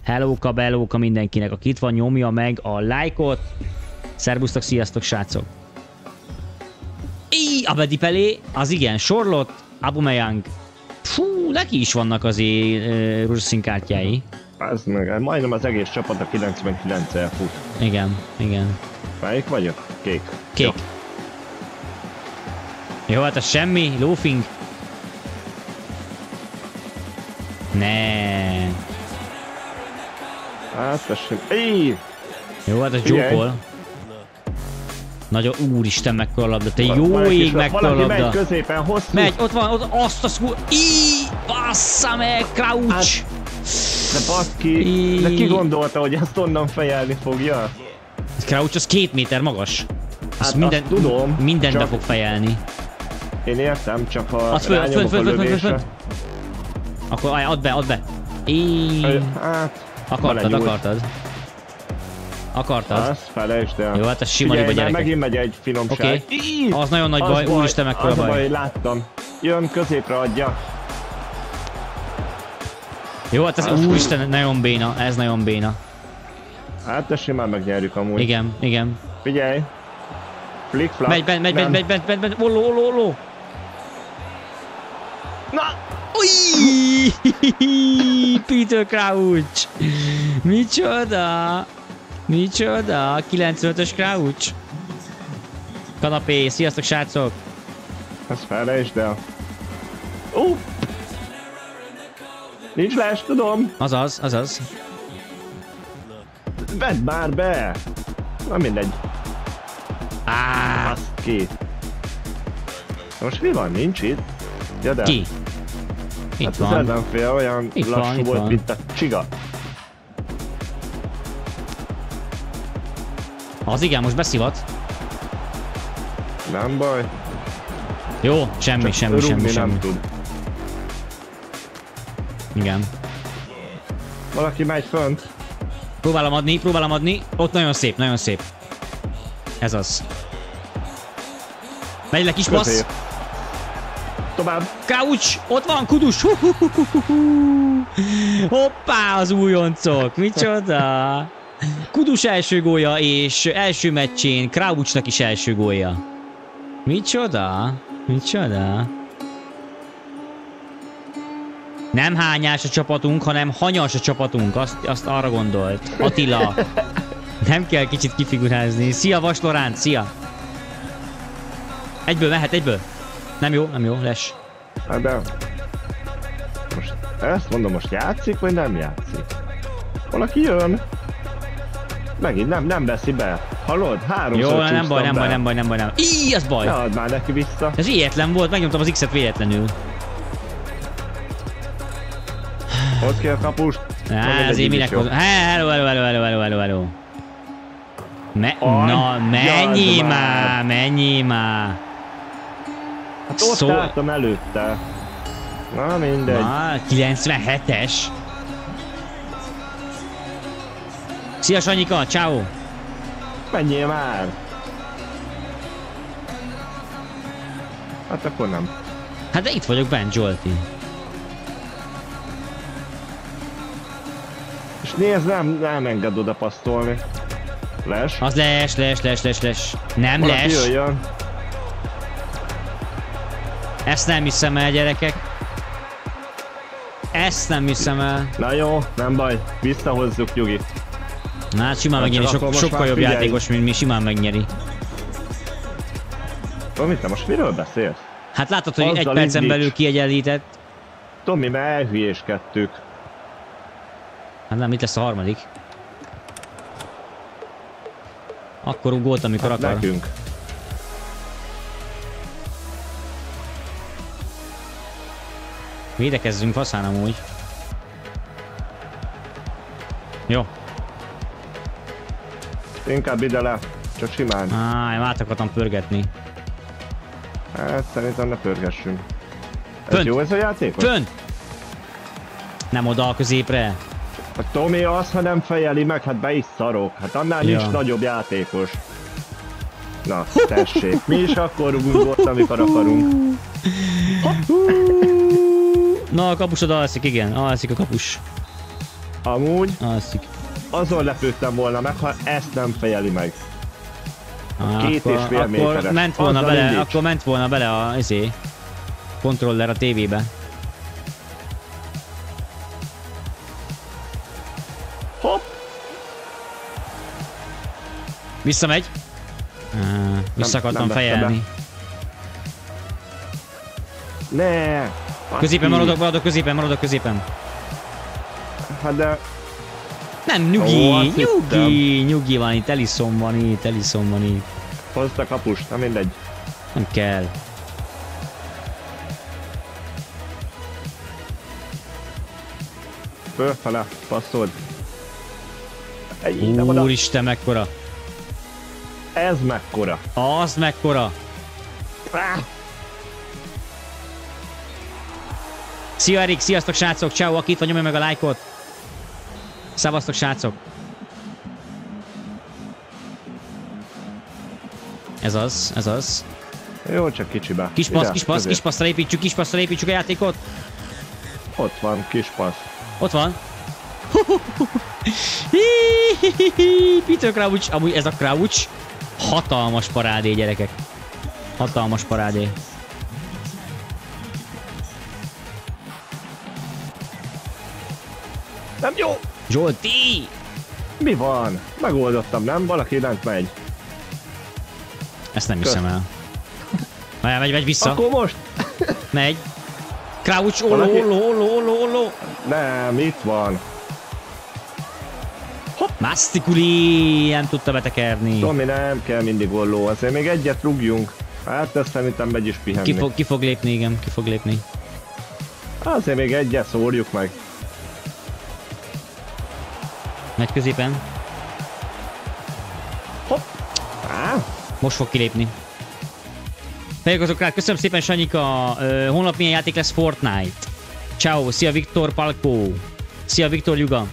Hellóka, bellóka mindenkinek, aki itt van, nyomja meg a lájkot. Szerbusztok, sziasztok, srácok. Abedi Pelé, az igen, Charlotte, Aubameyang. Fú, neki is vannak azért rózsaszín kártyái. Az meg, majdnem az egész csapat a 99-el fut. Igen, igen. Melyik vagyok? Kék. Kék. Jó, hát az semmi, loafing. Ne. Hát tessék. Jó, hát az Joe-kol. Nagyon úristen, mekkora labda, te jó ég, mekkora labda. Valaki megy középen, hosszú. Megy, ott van, ott azt a szkúr. Bassza meg, Crouch. Hát, de baszki, de ki gondolta, hogy ezt onnan fejelni fogja? Crouch az 2 méter magas. Hát azt tudom. Mindent be fog fejelni. Én értem, csak ha rányomok a lövésre. Akkor add be. Hát, akartad. Azt felejtsd el. Jó, hát ez sima liba, gyerekek. Megint megy egy finomság. Okay. Az nagyon nagy baj, úristen, mekkora baj. Az láttam. Jön, középre adja. Jó, hát ez úristen, nagyon béna, ez nagyon béna. Hát de simán megnyerjük amúgy. Igen. Figyelj. Flick-flap. Megy, olló. Na! Ujj! Peter Crouch! Micsoda! 95-ös Crouch! Kanapé, sziasztok, srácok! Ezt felejtsd el. Nincs les, tudom! Azaz. Vedd már be! Na mindegy. Azt ki. Most mi van? Nincs itt? Ja, de. Ki? Itt hát van. Az ellenfél olyan lassú volt, mint a csiga. Az igen, most beszivat. Nem baj. Jó, semmi. Nem tud. Igen. Valaki megy fönt. Próbálom adni. Ott nagyon szép. Ez az. Megy le kis passz. Tovább. Crouch, ott van, Kudus. Hoppá, az újoncok, micsoda. Kudus első gólja, és első meccsén Crouchnak is első gólja. Micsoda. Nem hányás a csapatunk, hanem hanyas a csapatunk, azt arra gondolt. Attila. Nem kell kicsit kifigurázni. Szia, Vas Loránc, szia. Egyből mehet. Nem jó, les. Hát de... Most ezt mondom, most játszik, vagy nem játszik? Valaki jön. Megint nem veszi be. Hallod? 3-szor jó, nem baj. Az baj. Ne add már neki vissza. Ez véletlen volt, megnyomtam az X-et véletlenül. Hozd ki a kapust. Azért minek hozzá. Hello. Na, menjél már. Hát ott álltam előtte. Na mindegy. 97-es. Szia Sanyika, ciao. Menjél már. Hát akkor nem. Hát de itt vagyok bent, Zsolti. És nézd, nem enged oda passzolni. Les. Az les. Nem valaki les. Jöjjön. Ezt nem hiszem el, gyerekek. Na jó, nem baj. Visszahozzuk, Nyugi. Hát simán megnyeri, sokkal jobb játékos, mint mi, simán megnyeri. Tomi, te most miről beszélsz? Hát látod, hogy egy percen belül kiegyenlített. Tomi, mert elhülyéskedtük. Hát nem, itt lesz a harmadik. Akkor ugolt, amikor akar. Nekünk. Védekezzünk faszán amúgy. Jó. Inkább ide le. Csak simán. Én át akartam pörgetni. Hát szerintem ne pörgessünk. Fönt. Ez jó ez a játék? Fönt! Nem oda a középre. A Tomi az, ha nem fejeli meg, hát be is szarok. Hát annál nincs nagyobb játékos. Na, tessék. Mi is akkor rugunk ott, amikor akarunk. Na, a kapusod alszik, igen. Alszik a kapus. Amúgy Alszik. azon lepődtem volna meg, ha ezt nem fejeli meg. Két és fél akkor méteres. ment volna Azzal bele, indíts. akkor ment volna bele a kontroller a tévébe. Hopp! Visszamegy. Vissza akartam nem vette fejelni. Ne! Középen Aki. maradok középen. Hát de... Nem, Ó, nyugi, azt hittem. nyugi van itt, Ellison van itt. Hozd a kapust, nem mindegy. Nem kell. Fölfele, passzold. Nem oda. Úristen, mekkora. Ez mekkora. Az mekkora. Szia Erik, sziasztok srácok, ciao, aki itt van, nyomja meg a lájkot. Szevasztok srácok. Ez az. Jó, csak kicsibe. Kis Ide, passzra építsük a játékot. Ott van, kis passz. Ott van. Peter Crouch, amúgy ez a Crouch hatalmas parádé, gyerekek. Hatalmas parádé. Nem jó! Zsolti! Mi van? Megoldottam, nem? Valaki lent megy. Ezt nem hiszem el. Megy vissza. Akkor most? Megy. Crouch, Valaki- olló. Nem, itt van. Masticuli, nem tudta betekerni. Tomi, nem kell mindig olló, azért még egyet rúgjunk. Hát ezt szerintem megy is pihenni. Ki fog lépni, igen, ki fog lépni. Azért még egyet szórjuk meg. Megy középen. Most fog kilépni. Fejlkozok rá, köszönöm szépen Sanyika, holnap milyen játék lesz? Fortnite. Ciao, szia Viktor Palkó. Szia Viktor Juga.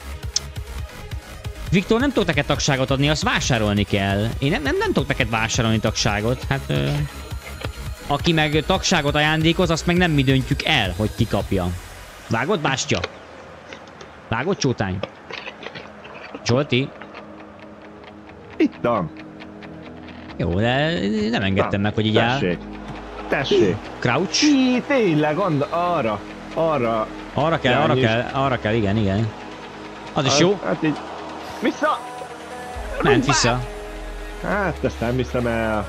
Viktor, nem tudok neked tagságot adni, azt vásárolni kell. Én nem tudok neked vásárolni tagságot. Hát, aki meg tagságot ajándékoz, azt meg nem mi döntjük el, hogy ki kapja. Vágod, Bástya? Vágod, Csótány? Zsolti? Itt van. Jó, de nem engedtem meg, hogy így áll. Tessék. Crouch? Tényleg, arra. Arra kell, igen. Az is jó. Hát így. Vissza! Ment vissza. Hát ezt nem hiszem el.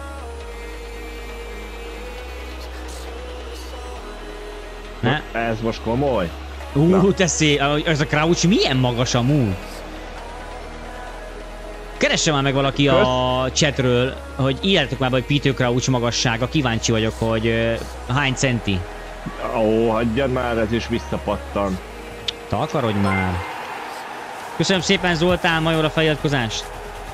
Ne? Ez most komoly. Teszi, ez a Crouch milyen magas amúgy? Keresse már meg valaki a chatről, hogy írjátok már be, hogy Peter Crouch magassága. Kíváncsi vagyok, hogy hány centi. Ó, hagyjad már, ez is visszapattan. Takarodj már. Köszönöm szépen Zoltán Major a feliratkozást.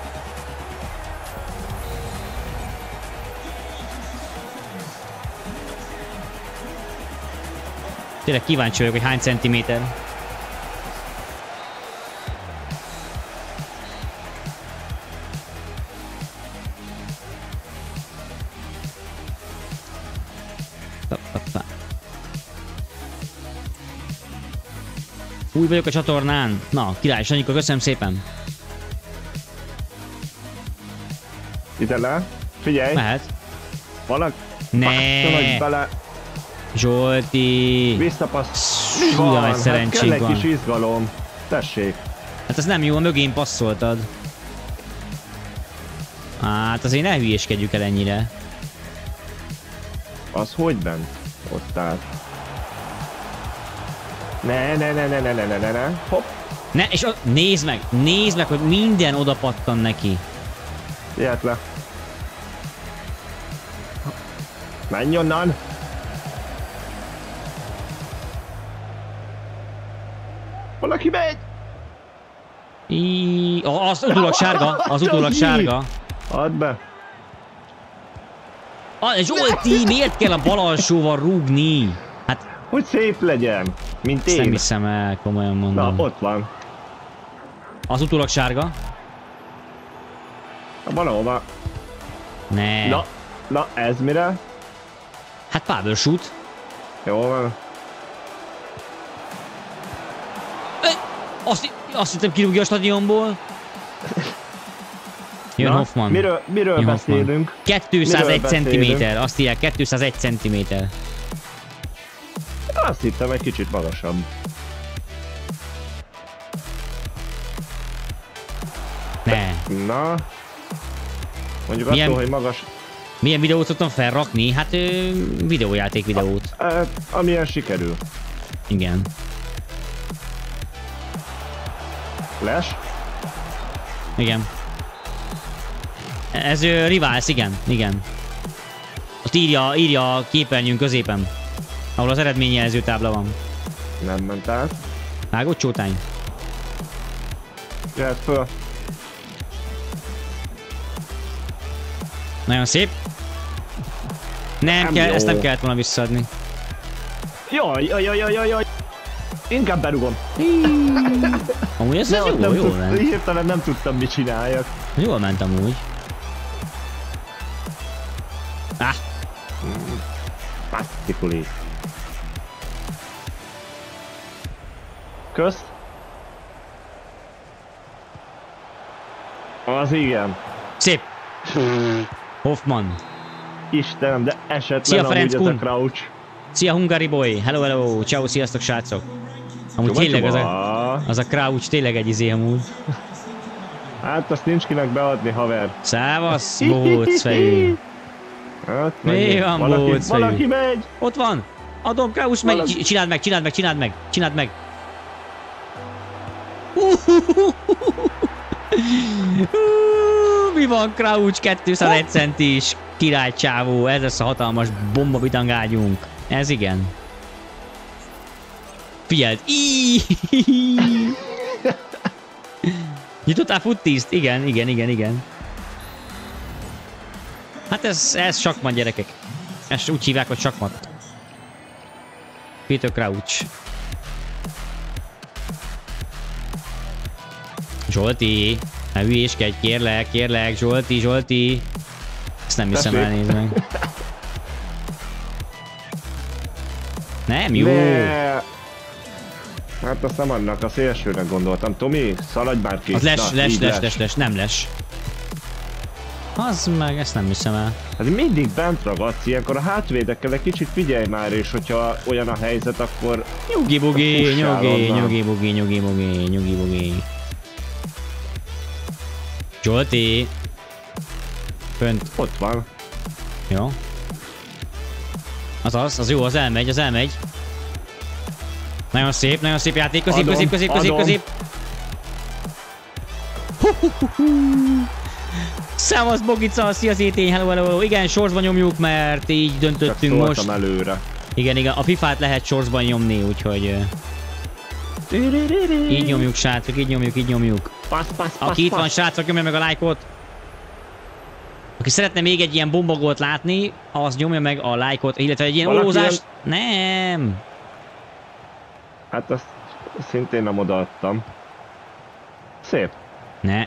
Tényleg kíváncsi vagyok, hogy hány centiméter. Új vagyok a csatornán. Na, király, Sanyika, köszönöm szépen. Ide le. Figyelj. Mehet. Valaki. Ne. Bele. Zsolti. Visszapassz. Mi van? egy szerencsénk kell egy van. kis izgalom. Tessék. Hát ez nem jó, a mögén passzoltad. Hát azért ne hülyéskedjük el ennyire. Az hogy bent? Ott áll. Ne. Hopp. Ne, és nézd meg, hogy minden oda pattan neki. Jöhet le. Menj onnan. Valaki megy. Az utólag sárga, Add be. Zsolti, miért kell a bal alsóval rúgni? Hát, Hogy szép legyen, mint ezt nem én. hiszem el, komolyan Na, mondom. ott van. Az utólag sárga? Valahova. Ne. Na, ez mire? Hát Pavel shoot. Jó van. Azt hittem kirúgja a stadionból. Jön Hoffman. Miről beszélünk? 201 centiméter, azt írják, 201 centiméter. Azt hittem egy kicsit magasabb. Ne. Na. Mondjuk Milyen... attól, hogy magas... Milyen videót szoktam felrakni? Hát videójáték videót. Amilyen sikerül. Igen. Les? Igen. Ez Rivals, igen. Ott írja a képernyőn középen. Ahol az eredményjelző tábla van. Nem ment át. Vágott csótány. Jöhet föl. Nagyon szép. Nem kell, ezt nem kellett volna visszaadni. Jaj. Inkább berugom. Amúgy ez jól ment. Hirtelen nem tudtam, mit csináljak. Jól ment amúgy. Pasztikuli. Kösz. Az igen. Szép. Hoffman. Istenem, de esetlen Szia, amúgy Ferenc ez a Kun. crouch. Szia Hungary Boy. Hello. Ciao, sziasztok srácok. Amúgy tényleg az a crouch tényleg egy izé amúgy. Hát azt nincs kinek beadni, haver. Szávasz, bóc fejű. Hát, Mi van, bóc fejű? Valaki megy! Ott van! Adom, Crouch, megy! Csináld meg! Mi van, Crouch? 201 centis királycsávó. Ez lesz a hatalmas bombabitangágyunk. Ez igen. Figyeld! Nyitottál futtiszt? Igen. Hát ez sakmat, gyerekek. Ezt úgy hívják, hogy sakmat. Peter Crouch. Zsolti, ne hülyéskedj, kérlek, Zsolti. Ezt nem hiszem el, nézd meg. Nem jó. Hát azt nem annak a szélsőnek gondoltam. Tomi, szaladj már ki. Az les, nem les. Az meg, ezt nem hiszem el. Hát mindig bent ragadsz, ilyenkor a hátvédekkel egy kicsit figyelj már, és hogyha olyan a helyzet, akkor... Nyugi-bugi. Zsolti. Fönt. Ott van. Jó. Az jó, az elmegy. Nagyon szép játék, közép. Szevasz Bogica, szia Zétény, hello. Igen, sorsban nyomjuk, mert így döntöttünk most. Előre. Igen, a FIFA-t lehet sorsban nyomni, úgyhogy... Így nyomjuk, srácok, így nyomjuk. Aki itt van, srácok, nyomja meg a lájkot. Aki szeretne még egy ilyen bombagót látni, az nyomja meg a lájkot, illetve egy ilyen olózást. Nem! Hát azt szintén nem odaadtam. Szép. Ne.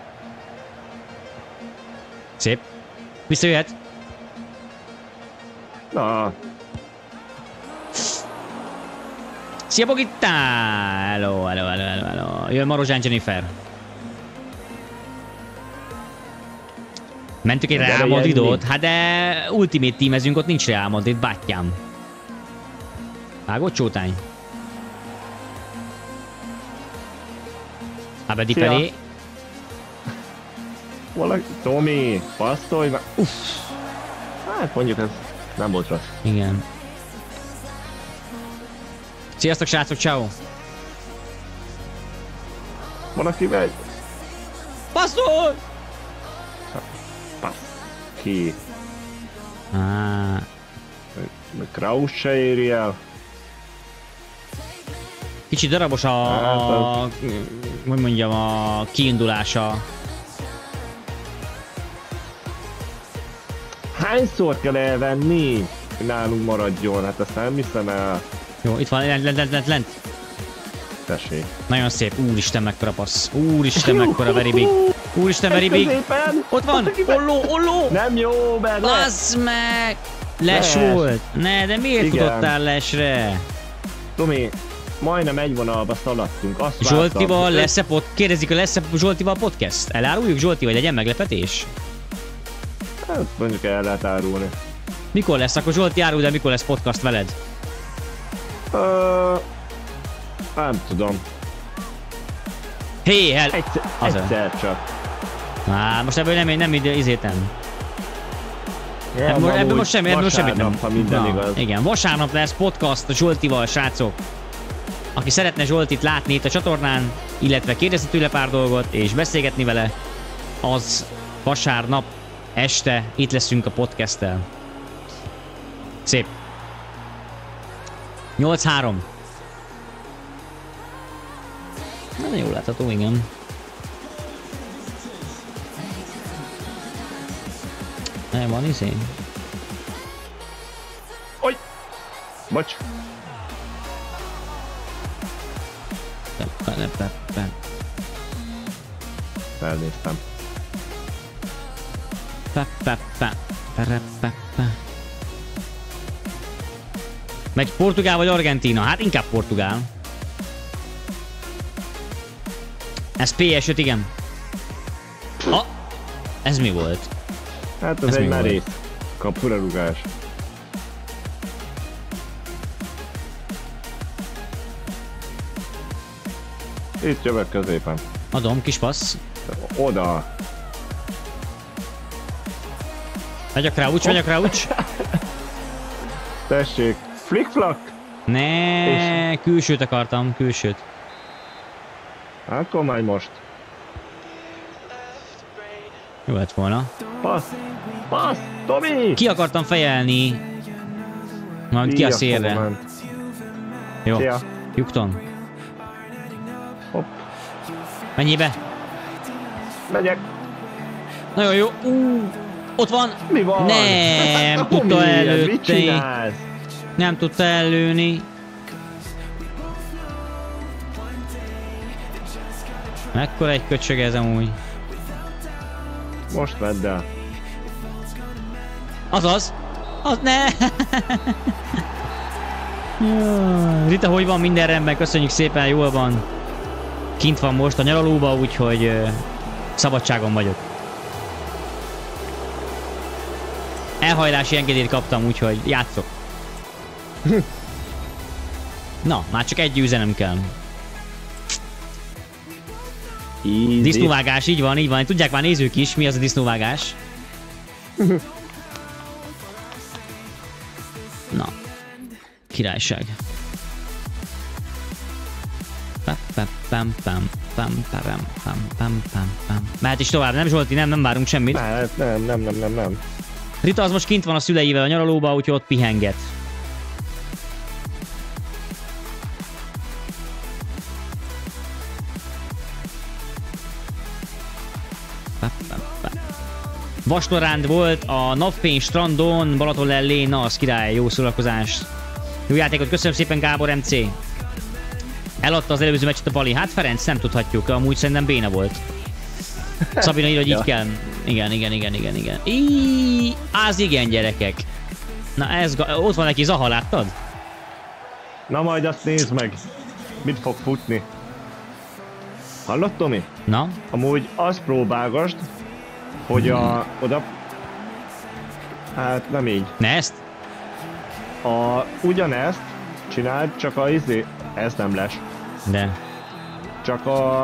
Szép. Visszajöhet. Na. Szia Bogitta! Hello. Jön Marozsán Jennifer. Mentük egy Real Madridot? Hát de Ultimate Teamezünk, ott nincs Real Madrid, bátyám. Vágott csótány. Abedi felé. Valaki... Tomi, passzolj már. Hát mondjuk ez nem volt rossz. Igen. Sziasztok srácok, ciao. Valaki megy. Passzolj! Passz. Ki? Ah. Kraus se éri el. Kicsit darabos hogy mondjam, a kiindulása. Hányszor kell elvenni? Nálunk maradjon, hát ezt nem hiszem el. Jó, itt van, lent. Tessék. Nagyon szép, úristen mekkora passz. Úristen mekkora very big. Úristen very big. Ott van, olló. Nem jó, mert Bassz meg! Les volt. Ne, de miért futottál lesre? Tomi, Majdnem egy vonalba szaladtunk. Azt Zsoltival vártam. lesz-e kérdezik, hogy lesz-e Zsoltival podcast? Eláruljuk Zsolti, vagy legyen meglepetés? Hát mondjuk el lehet árulni. Mikor lesz? Akkor Zsolti árul, de mikor lesz podcast veled? Nem tudom. Hé, Egyszer csak. Most ebből nem izétem. Ja, Ebből most semmit nem. Ha minden igaz. Igen, vasárnap lesz podcast a Zsoltival, srácok. Aki szeretne Zsoltit látni itt a csatornán, illetve kérdezni tőle pár dolgot és beszélgetni vele, az vasárnap este itt leszünk a podcasttel. Szép. 8-3. Na, jól látható, igen. Van izé? Oj! Bocs. Felnéztem. Megy Portugál vagy Argentína? Hát inkább Portugál. Ez PS5, igen. Ez mi volt? Hát ez egy merész kapurarugás. Itt jövök középen. Adom, kis passz. Oda. Megyek rá úgy. Tessék. Flick-flack. Ne, külsőt akartam, külsőt. Akkor majd most. Jó lett volna. Passz, Tomi! Ki akartam fejelni. Majd ki a szélre. Jó, Szia. Jukton. Hopp. Menjél be. Megyek. Nagyon jó. Ott van. Mi van? Nem tudta Mit előtte. csinálsz? Nem tudta előni. Mekkora egy köcsög ez amúgy. Most vedd el. Azaz. Az ne. Rita, hogy van? Minden rendben, köszönjük szépen, jól van. Kint van most a nyaralóba, úgyhogy szabadságon vagyok. Elhajlási engedélyt kaptam, úgyhogy játszok. Na, már csak egy üzenem kell. Easy. Disznóvágás, így van. Tudják már nézők is, mi az a disznóvágás. Na, királyság. Mehet is tovább, nem Zsolti? Nem várunk semmit. Nem. Rita az most kint van a szüleivel a nyaralóba, úgyhogy ott pihenget. Vastoránd volt a napfény strandon, Balaton lellén, na az király, jó szórakozás. Jó játékot, köszönöm szépen Gábor MC. Eladta az előző meccset a Bali. Hát Ferenc, nem tudhatjuk, amúgy szerintem béna volt. Szabina ír, hogy így kell. Igen. Az igen, gyerekek. Na ez, ott van neki Zaha, láttad? Na majd azt nézd meg. Mit fog futni? Hallott, Tomi? Na? Amúgy azt próbálgasd, hogy oda... Hát nem így. Ne ezt? Ugyanezt csináld, csak ez nem les. De. Csak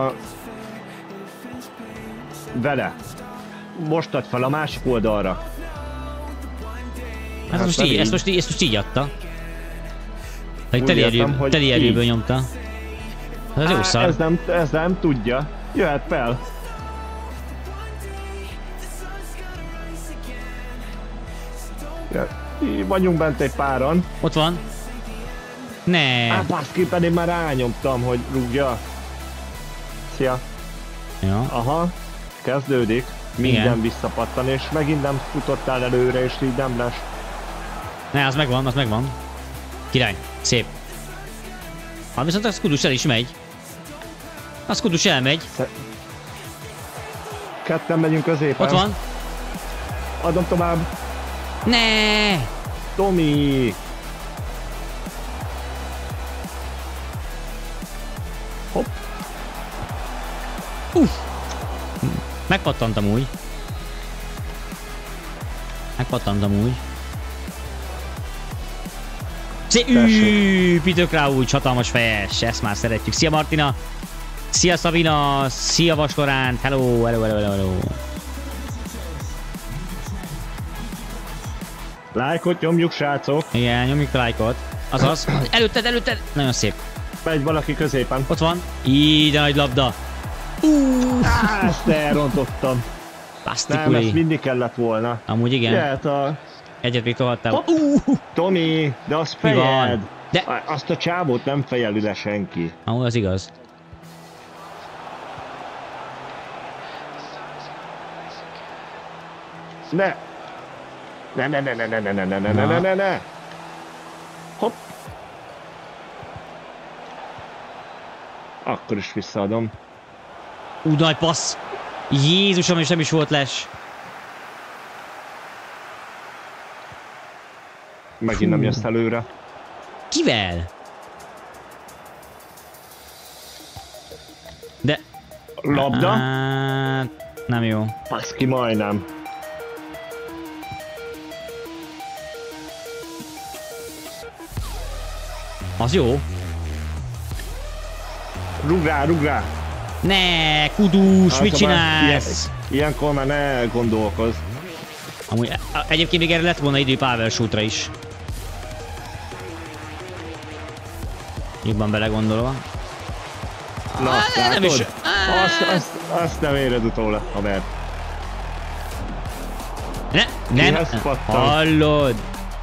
vele. Most add fel a másik oldalra. Hát ezt most így adta. Hogy Úgy teli erőből nyomta. Ez jó szar. Ez nem tudja. Jöhet fel. Ja, vagyunk bent egy páran. Ott van. Ne. Baszki, pedig már rányomtam, hogy rúgja. Szia. Ja. Aha, kezdődik. Minden visszapattan, és megint nem futottál előre, és így nem lesz. Ne, az megvan. Király, szép. Hát viszont a Skudus el is megy. A Skudus elmegy. Ketten megyünk középen. Ott van. Adom tovább. Ne. Tomi. Megpattantam úgy. Peter Crouch, hatalmas fejes, ezt már szeretjük. Szia Martina! Szia Szabina! Szia Vasloránt! Hello! Lájkot nyomjuk, srácok! Igen, nyomjuk a lájkot. Azaz. Előtted! Nagyon szép. Megy valaki középen. Ott van. Így a nagy labda. Ezt elrontottam. Nem, ezt mindig kellett volna. Amúgy igen. Jöhet a... Egyet még tohattál. Tomi, de az fejed. De... Azt a csávót nem fejeli le senki. Amúgy az igaz. Ne! Ne! Hopp! Akkor is visszaadom. Nagy passz! Jézusom, és nem is volt les. Megint nem jössz előre. Kivel? De... Labda? Nem jó. Baszki, majdnem. Az jó. Rúg rá! Ne, Kudus, mit csinálsz? Ilyenkor már ne gondolkozz. Amúgy, egyébként még erre lett volna idő Pavel shoot-ra is. Jobban belegondolva. Na, nem is. Azt nem éred utólag, haver. Nem. Hallod?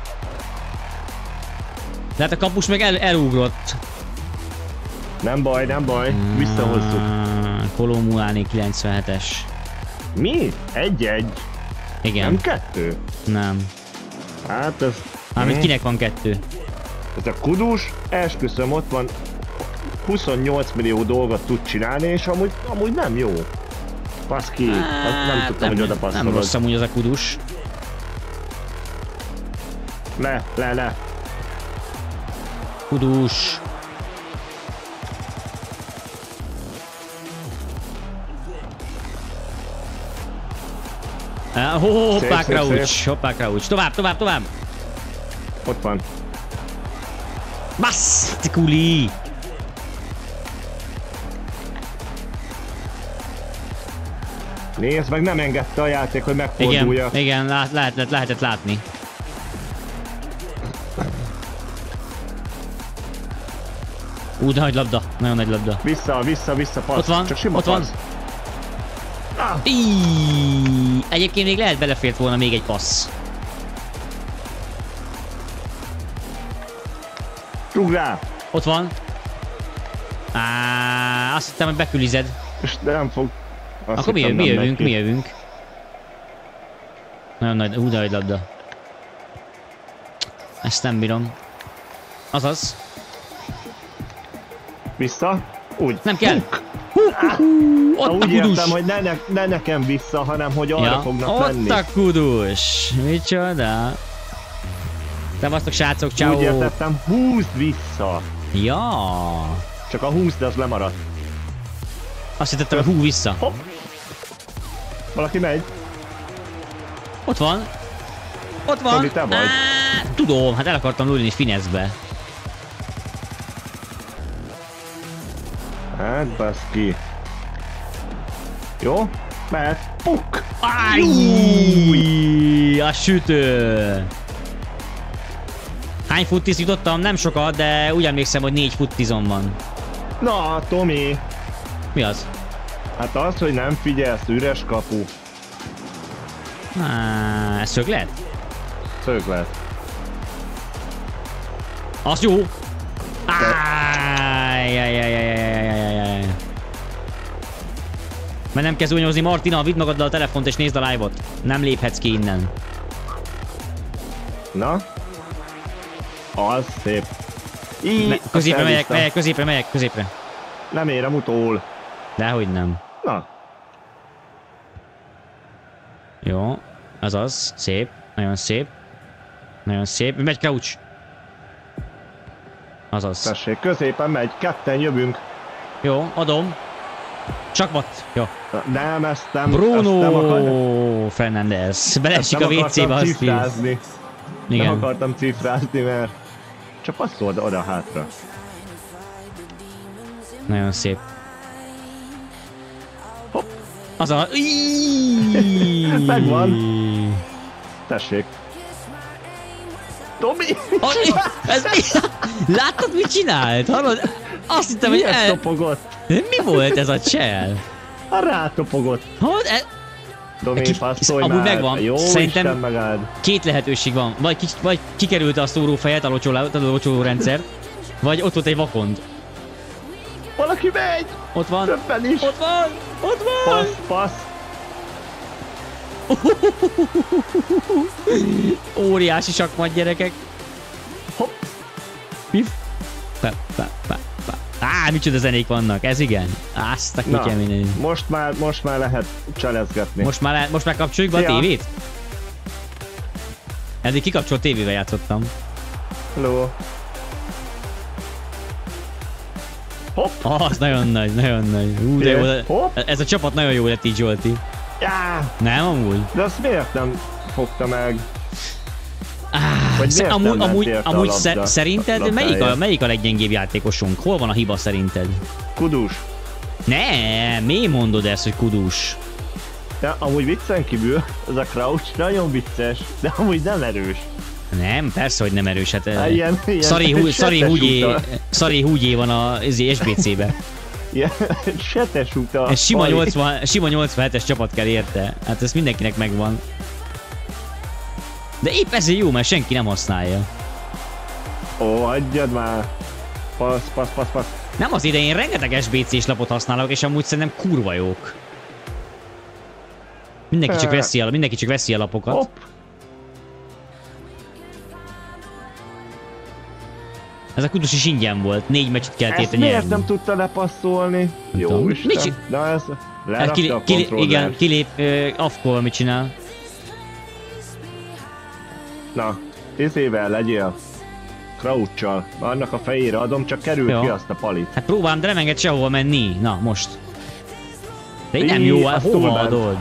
De hát a kapus meg elugrott. Nem baj, visszahozzuk. Kolomulálni 97-es. Mi? 1-1? Igen. Nem 2? Nem. Hát ez... Mármint kinek van 2? Ez a Kudus, esküszöm, ott van 28 millió dolgot tud csinálni, és amúgy nem jó. Baszki, nem tudtam, hogy oda passzolod. Nem rossz amúgy az a Kudus. Le. Kudus. Hoppá, Crouch. Tovább. Ott van. Bassz, kuli. Nézd meg, nem engedte a játék, hogy megfordulja. Igen, lehetett látni. De nagy labda, nagyon nagy labda. Vissza, passz. Ott van, csak sima ott passz. Van. Egyébként még lehet belefért volna még egy passz. Rúg rá! Ott van. Azt hittem, hogy bekülized. És nem fog... Akkor mi jövünk. Nagyon nagy labda. Ezt nem bírom. Azaz. Vissza. Úgy. Nem kell. Ott a úgy Kudus. értem, hogy ne nekem vissza, hanem hogy arra fognak menni. Ott a Kudus. Micsoda. Szevasztok srácok, ciao. Úgy értettem, húzd vissza. Ja. Csak a 20, de az lemaradt. Azt hittettem, hogy hú vissza. Hopp. Valaki megy. Ott van. Tomi, te vagy. Tudom, hát el akartam lőni fineszbe. Hát baszki. Jó? Mehet. Puk! A sütő. Hány futtiz jutottam? Nem sokat, de úgy emlékszem, hogy 4 futtizom van. Na, Tomi. Mi az? Hát az, hogy nem figyelsz, üres kapu. Ez szöglet? Szöglet. Az jó! Mert nem kezd újnyozni, Martina, vidd magaddal a telefont és nézd a live-ot. Nem léphetsz ki innen. Na? Az szép. Középre megyek, középre. Nem érem utól. Dehogy nem. Na. Jó, azaz, szép, nagyon szép. Nagyon szép, megy Crouch. Azaz. Tessék, középen megy, ketten jövünk. Jó, adom. Csakmat! Jó. Nem, ezt nem... Bruno Fernandes. Beleesik a WC-be, azt ír. Nem akartam cifrázni, mert csak passzold oda-hátra. Nagyon szép. Hopp. Az a... Megvan. Tessék. Tomi! Ez mi? Láttad, mit csinált? Hallod? Azt hittem, hogy topogott? Mi volt ez a csel? Rátopogott. Hallod? Tomi, passzolj amúgy már. Megvan. Jó Szerintem Isten megáld. Két lehetőség van. Vagy kikerülte a szórófejet, a locsoló rendszert, vagy ott volt egy vakond. Valaki megy! Ott van. Többen is. Ott van! Ott van! Passz. Óriási sakmat, gyerekek. Hopp. Pif. Micsoda zenék vannak, ez igen. Azt a kutya minden. Most már lehet cselezgetni. Most már kapcsoljuk be a tévét? Eddig kikapcsolt tévével játszottam. Hello. Hopp. Az nagyon nagy, nagyon nagy. De jó, ez a csapat nagyon jó lett így, Zsolti. Nem, amúgy? De azt miért nem fogta meg? Amúgy szerinted melyik a leggyengébb játékosunk? Hol van a hiba szerinted? Kudus. Nem, mi mondod ezt, hogy Kudus? Ja, amúgy viccen kívül, ez a Crouch nagyon vicces, de amúgy nem erős. Nem, persze, hogy nem erős. Hát, ilyen Szari húgyé van a SBC-be. Ilyen setes uta. Ez sima 87-es csapat kell érte. Hát ez mindenkinek megvan. De épp ezért jó, mert senki nem használja. Ó, hagyjad már. Passz. Nem az idején rengeteg SBC-s lapot használok, és amúgy szerintem kurva jók. Mindenki csak veszi a lapokat. Hopp. Ez a Kudus is ingyen volt, 4 meccset kellett érte nyerni. Miért nem tudta lepasszolni? Jó Isten. Na ez lerakta a kontrollert. Igen, kilép, Afkol mit csinál? Na, izével legyél. Crouch-sal. Annak a fejére adom, csak kerül ki azt a palit. Hát próbálom, de nem enged sehova menni. Na, most. De így nem jó, hova adod?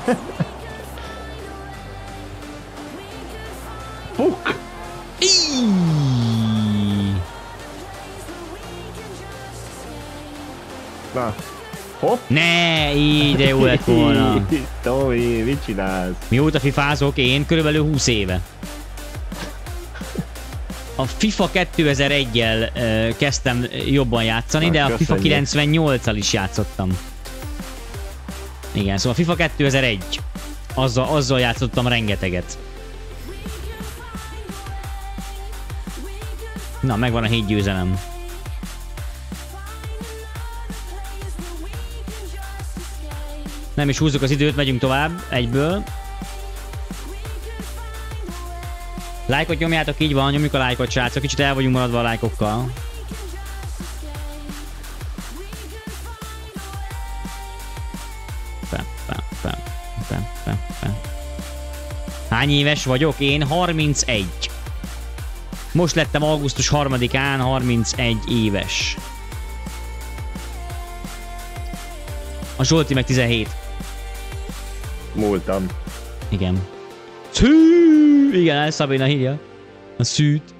Fuk! Na, hopp! Ne, így de jó lett volna. Tomi, mit csinálsz? Mióta fifázok én? Körülbelül 20 éve. A FIFA 2001-jel kezdtem jobban játszani, de a FIFA 98-al is játszottam. Igen, szóval FIFA 2001. Azzal játszottam rengeteget. Na, megvan a 7 győzelem. Nem is húzzuk az időt, megyünk tovább egyből. Lájkot nyomjátok, így van, nyomjuk a lájkot, srácok. Kicsit el vagyunk maradva a lájkokkal. Hány éves vagyok? Én 31. Most lettem augusztus 3-án 31 éves. A Zsolti meg 17. Múltam. Igen. Szű! Igen, Szabina hívja. A szűt.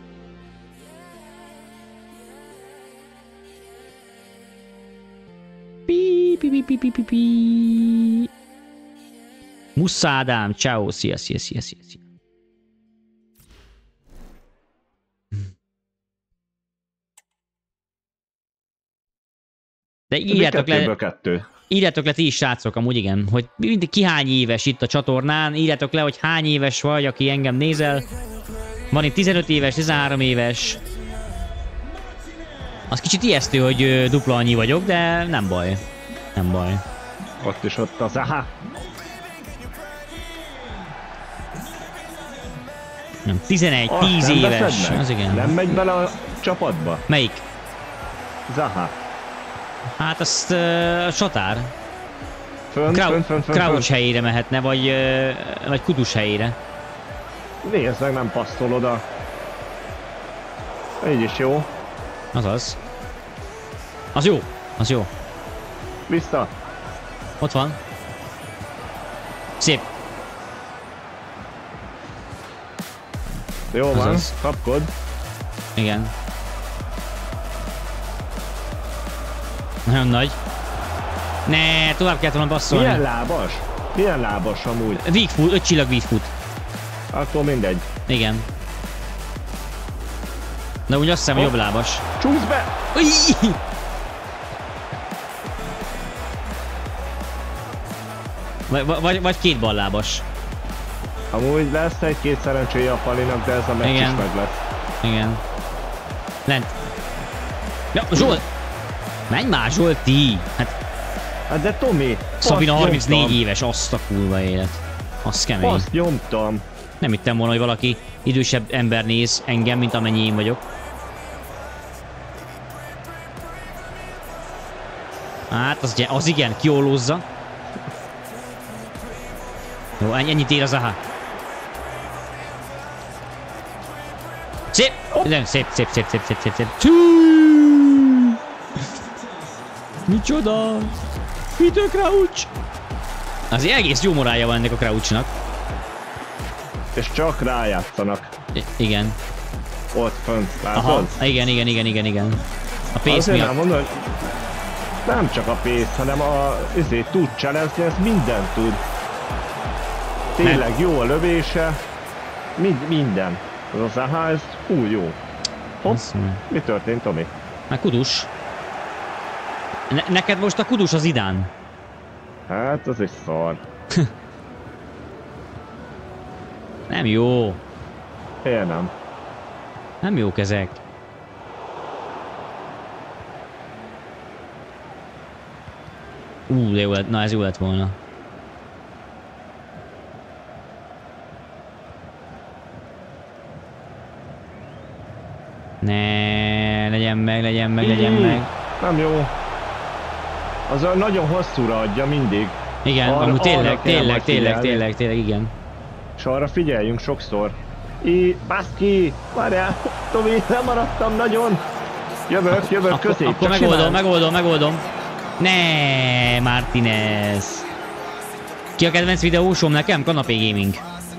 Pi. Mussa Ádám, ciao, szia. De írjátok le ti is, srácok, amúgy igen, hogy ki hány éves itt a csatornán, írjátok le, hogy hány éves vagy, aki engem nézel. Van itt 15 éves, 13 éves. Az kicsit ijesztő, hogy dupla annyi vagyok, de nem baj. Nem baj. Ott is ott az aha. Nem, 11, 10 éves. Az igen. Nem megy bele a csapatba? Melyik? Zaha. Hát azt Satár. Fönn. Crouch helyére mehetne, vagy Kudus helyére. Nézd meg, nem passzol oda. Így is jó. Azaz. Az jó. Vissza. Ott van. Szép. Jó van, Azaz. kapkod. Igen. Nagyon nagy. Ne, tovább kellett volna basszolni. Milyen lábas? Milyen lábas amúgy? Weak foot, 5 csillag weak foot. Akkor mindegy. Igen. De úgy azt hiszem, hogy jobb lábas. Csúsz be! Ujj! Vagy két ballábas. Amúgy lesz egy-két szerencséje a Palinak, de ez a meccs is Igen. meg lesz. Igen. Lent. Ja, Zsolt! Menj már, Zsolti! Hát Hát de Tomi, Szabina azt 34 nyomtam. éves, azt a kurva élet. Az kemény. Azt nyomtam. Nem hittem volna, hogy valaki idősebb ember néz engem, mint amennyi én vagyok. Hát, az igen, kiolózza. Jó, ennyit ér az aha. Szép! Nem, szép. Micsoda? Peter Crouch! Azért egész jó morálja van ennek a Crouchnak. És csak rájátszanak. Igen. Ott fönt, Aha, látod? igen. A pace Azért nem miatt. mondom, hogy nem csak a pace, hanem tud challenge, ez mindent tud. Tényleg jó a lövése. Minden. Az aha, ez jó. Hopp, mi történt, Tomi? Már Kudus. Neked most a Kudus az idán. Hát, az is szar. Nem jó. Én nem. Nem jók ezek. De jó lett, na ez jó lett volna. Ne, legyen meg. Nem jó. Az nagyon hosszúra adja mindig. Igen, Arra- amúgy arra kell majd tényleg, figyelni. igen. És arra figyeljünk sokszor. Baszki! Várjál! Tomi, nem maradtam nagyon! Jövök közé. Akkor csak megoldom. Ne, Martinez. Ki a kedvenc videósom nekem? Kanapé Gaming.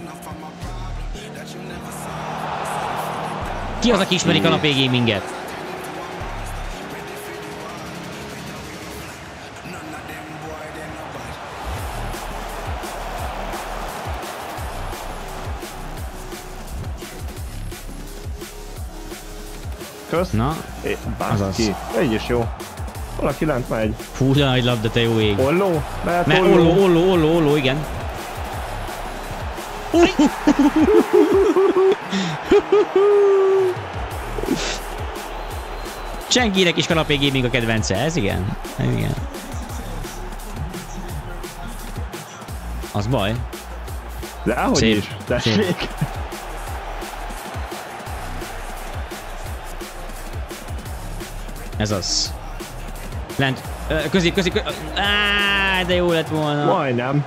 Ki az, aki ismeri Kanapé Gaminget? Kösz. Na, Baszki. Így is jó. Valaki lent megy. fú, de nagy labda, te jó ég. Olló? Mert Mert olló, igen. Senkinek is Kanapé Gaming a kedvence, ez igen. Az baj. De ahogy Szép. is. Tessék. Ez az. Lent. Közép. De jó lett volna. Majdnem.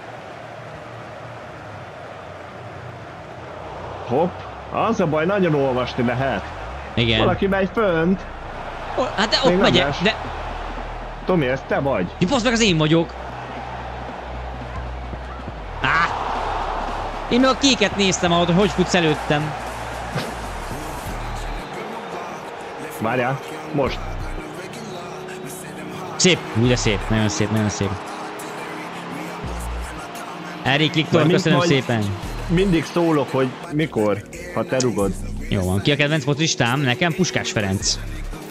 Hopp. Az a baj, nagyon olvasni lehet. Igen. Valaki megy fönt. Hát de Még ott nem megyek, lesz. de... Tomi, ez te vagy. Ja, basz meg, az én vagyok. Én meg a kéket néztem ahol, hogy futsz előttem. Várjál. Most. Szép, úgy de szép, nagyon szép. Erik Liktor, Mint köszönöm vagy- szépen. Mindig szólok, hogy mikor, ha te rugod. Jó van, ki a kedvenc focistám? Nekem Puskás Ferenc.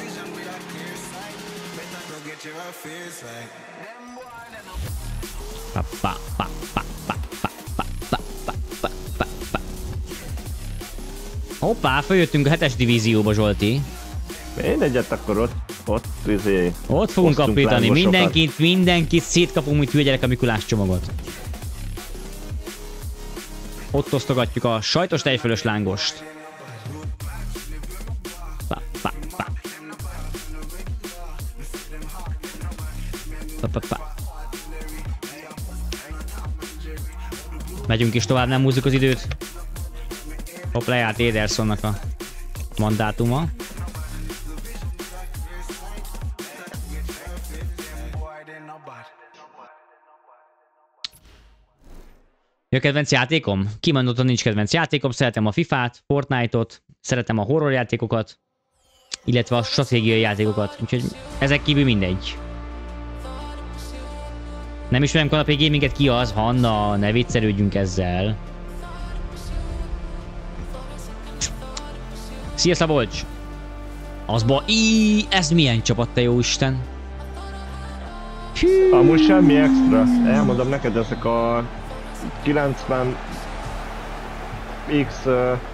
Hoppá, följöttünk a 7-es divízióba, Zsolti. Én egyet akkor ott Ott fogunk osztunk kapítani, lángosokat. mindenkit szétkapunk, mint hülye gyerek a Mikulás csomagot. Ott osztogatjuk a sajtos tejfölös lángost. Pa. Megyünk is tovább, nem húzzuk az időt. Hopp, lejárt Edersonnak a mandátuma. Mi a kedvenc játékom? Kimondottan nincs kedvenc játékom, szeretem a FIFA-t, Fortnite-ot, szeretem a horror játékokat, illetve a stratégiai játékokat, úgyhogy ezek kívül mindegy. Nem ismerem kanapé gaminget, ki az? Hanna, ne viccelődjünk ezzel. Szia Szabolcs! Azba, ez milyen csapat, te jó Isten! Hű. Amúgy semmi extra. Elmondom neked, ezek a 90 X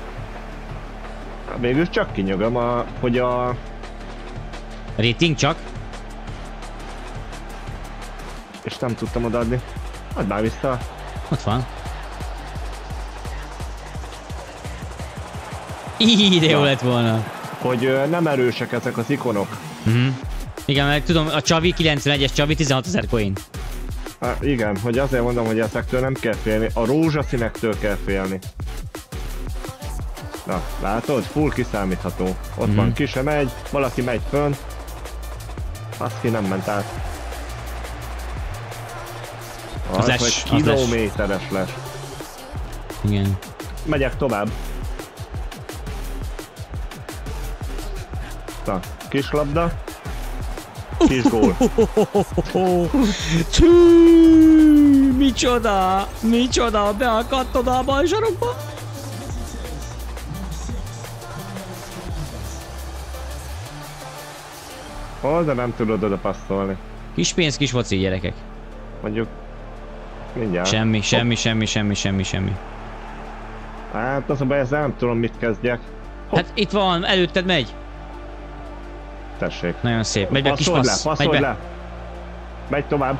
végül csak kinyögöm, hogy a Rating csak? és nem tudtam odaadni. Add már vissza. Ott van. De jó lett volna. Hogy nem erősek ezek az ikonok. Igen, mert tudom, a Csavi, 91-es Csavi, 16 000 coin. Igen, hogy azért mondom, hogy ezektől nem kell félni. A rózsaszínektől kell félni. Na, látod? Full kiszámítható. Ott van, ki sem megy, valaki megy fönn. Azt ki nem ment át. Az lesz, hogy kilométeres lesz. Igen. Megyek tovább. Na, kis labda. Kis gól. Micsoda! Micsoda! Beakadt oda a bal sarokba! De nem tudod oda passzolni. Kis pénz, kis foci, gyerekek. Mondjuk mindjárt. Semmi. Hát az a baj, ezzel nem tudom mit kezdjek. Hát itt van, előtted megy. Tessék. Nagyon szép. Megy be kis passz. Passzolj le. Megy tovább.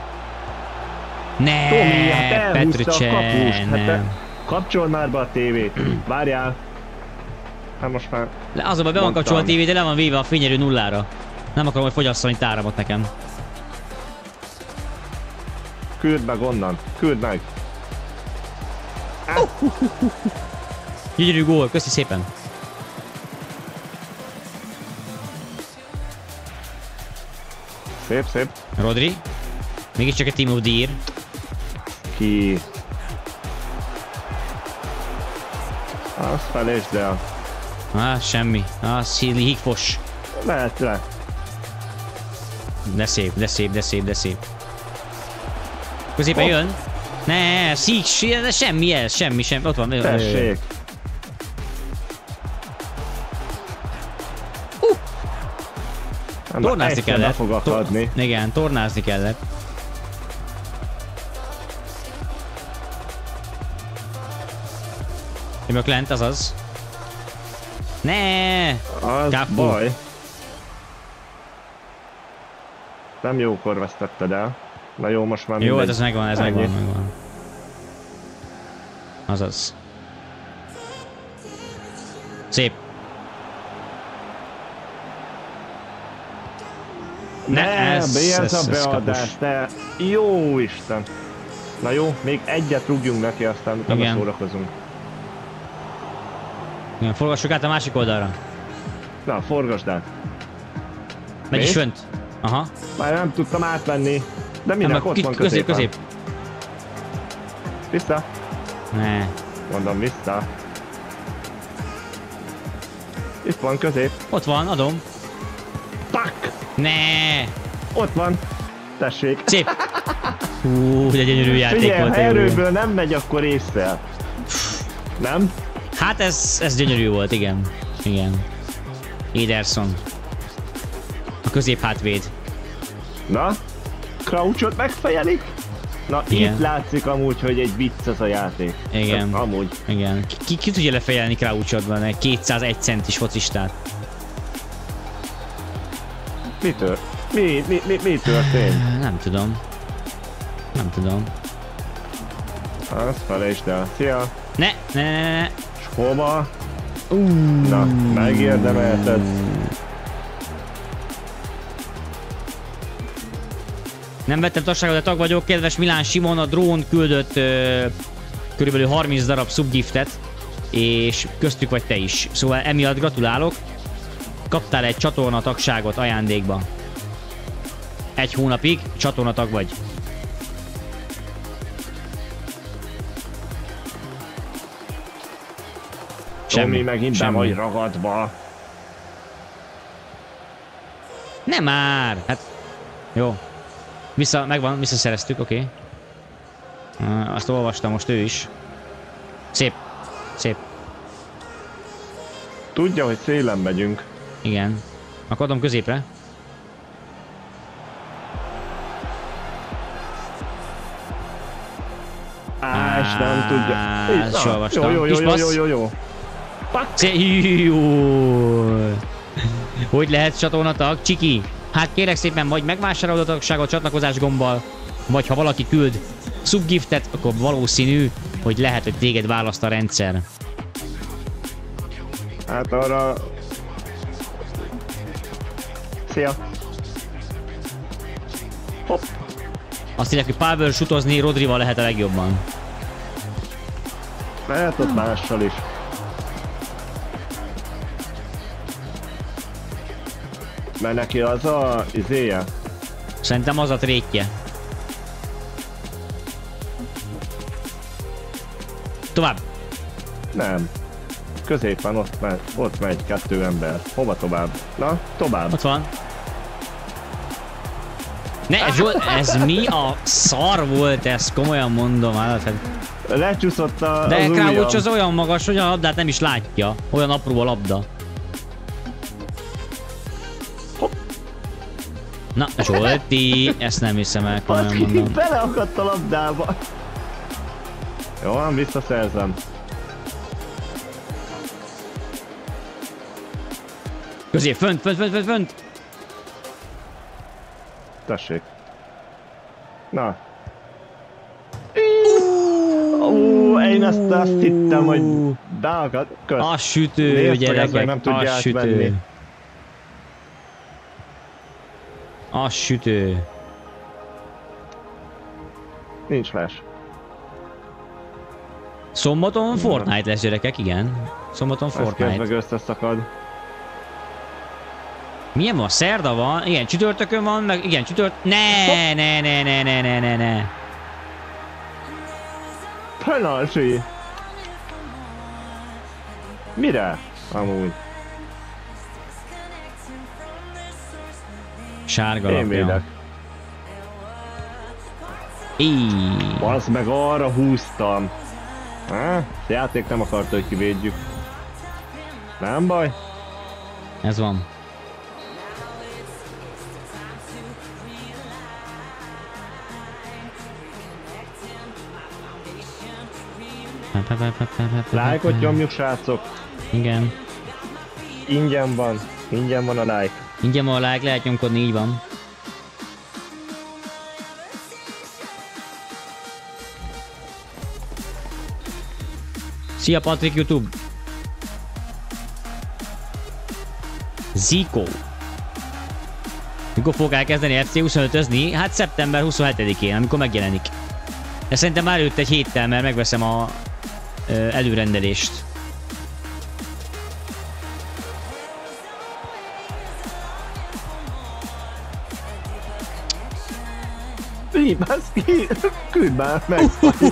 Ne, Tomi, hát elhúzta a kapust. Hát kapcsold már be a tévét. Várjál. Hát most már... Az a baj, be van kapcsolva a tévé, de le van véve a fényerő nullára. Nem akarom, hogy fogyasszon itt áramot nekem. Küld meg onnan. Küld meg. Gyönyörű gól, köszi szépen. Szép. Rodri. Mégiscsak egy Team of the Year. Ki. Azt felejtsd el. Semmi. Higfos. Lehet le. De szép. Középen jön. Ne, semmi ez, semmi. Ott van. Tessék. Tornázni kellett. Fog akadni. Igen, tornázni kellett. Jövök lent, azaz. Ne! Az Kápú. baj. Nem jókor vesztetted el. Na jó, most már jó, mindegy. ez megvan. Azaz. Szép. Ez a beadás, te jó Isten. Na jó, még egyet rúgjunk neki, aztán utána szórakozunk. Igen, forgassuk át a másik oldalra. Na, forgasd át. Megy is fönt. Aha. Már nem tudtam átvenni. De minek ott van középen. Közép. Vissza. Ne. Mondom, vissza. Itt van közép. Ott van, adom. Pak! Ne. Ott van. Tessék. Szép. De gyönyörű játék Figyelj, volt. Ha erőből nem megy, akkor észre. Nem? Hát ez gyönyörű volt, igen. Ederson. A középhátvéd. Na? Crouchot megfejelik? Na, igen. Itt látszik amúgy, hogy egy vicc az a játék. Igen. Amúgy. Igen. Ki tudja lefejelni Crouchotban egy 201 centis focistát? Mi történt? Nem tudom. Azt felejtsd el. Szia! Ne. És hova? Na, megérdemelted. Nem vettem tagságot, de tag vagyok. Kedves Milán Simon, a drón küldött körülbelül 30 darab subgiftet, és köztük vagy te is. Szóval emiatt gratulálok. Kaptál egy csatorna tagságot ajándékba. 1 hónapig csatornatag vagy. Tomi megint be vagy semmi. ragadva. Nem már! Hát... Jó. Megvan, visszaszereztük, oké. Azt olvastam most ő is. Szép. Szép. Tudja, hogy szélen megyünk. Igen. Akkor adom középre. És nem tudja. Ezt is olvastam. Jó. Jó. Hogy lehet csatornatag? Csiki, hát kérek szépen, vagy megvásárolod a tagságot csatlakozás gombbal, vagy ha valaki küld subgiftet, akkor valószínű, hogy lehet, hogy téged választ a rendszer. Hát arra... Szia! Hopp! Azt írják, hogy power shootozni Rodrival lehet a legjobban. Lehet ott mással is. Mert neki az a izéje. Szerintem az a trétje. Tovább. Nem. Középen ott megy 2 ember. Hova tovább? Na, tovább. Ott van. Ne, Zsolt, ez mi a szar volt ez? Komolyan mondom. Hát, Lecsúszott az de ujjam. Kráucs az olyan magas, hogy a labdát nem is látja. Olyan apró a labda. Na, Zsolti, ezt nem hiszem el, komolyan Baszki, mondom. beleakadt a labdába. Jó van, visszaszerzem. Közé, fönt! Tessék. Na. Én azt hittem, hogy beakadt. Kösz. A sütő, Nézd, hogy gyerekek, ezt meg nem tudja a átvenni. sütő. A sütő. Nincs flash. Szombaton Fortnite lesz, gyerekek, igen. Szombaton Ez közben Fortnite. összeszakad. Milyen van? Szerda van? Igen, csütörtökön van, meg igen, Ne. Penalty! Mire? Amúgy. Sárga Én lapja. védek. Íííí. Bazd meg, arra húztam. A játék nem akarta, hogy kivédjük. Nem baj. Ez van. Lájkot nyomjuk, srácok. Igen. Ingyen van a like. Ingyen van a like, lehet nyomkodni, így van. Szia Patrik, YouTube! Zico. Mikor fog elkezdeni FC 25-özni? Hát szeptember 27-én, amikor megjelenik. De szerintem már előtt egy héttel, mert megveszem a előrendelést. Baszki, küld már meg.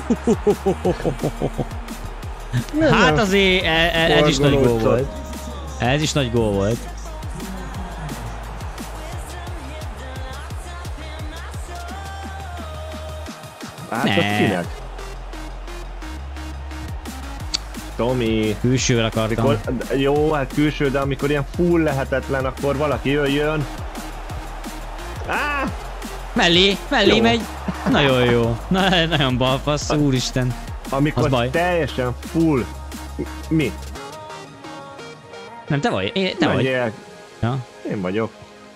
Hát azért ez is nagy gól Forgolódzott. volt. Ez is nagy gól volt. Hát Ne. az kinek? Tomi. Külsővel akartam. Mikor, jó, hát külső, de amikor ilyen full lehetetlen, akkor valaki jöjjön. Mellé Jó. megy. Nagyon jó. Nagyon balfasz, úristen. Amikor Az baj. teljesen full. Mi? Nem, te vagy. Te vagy. Menjél. Ja. Én vagyok.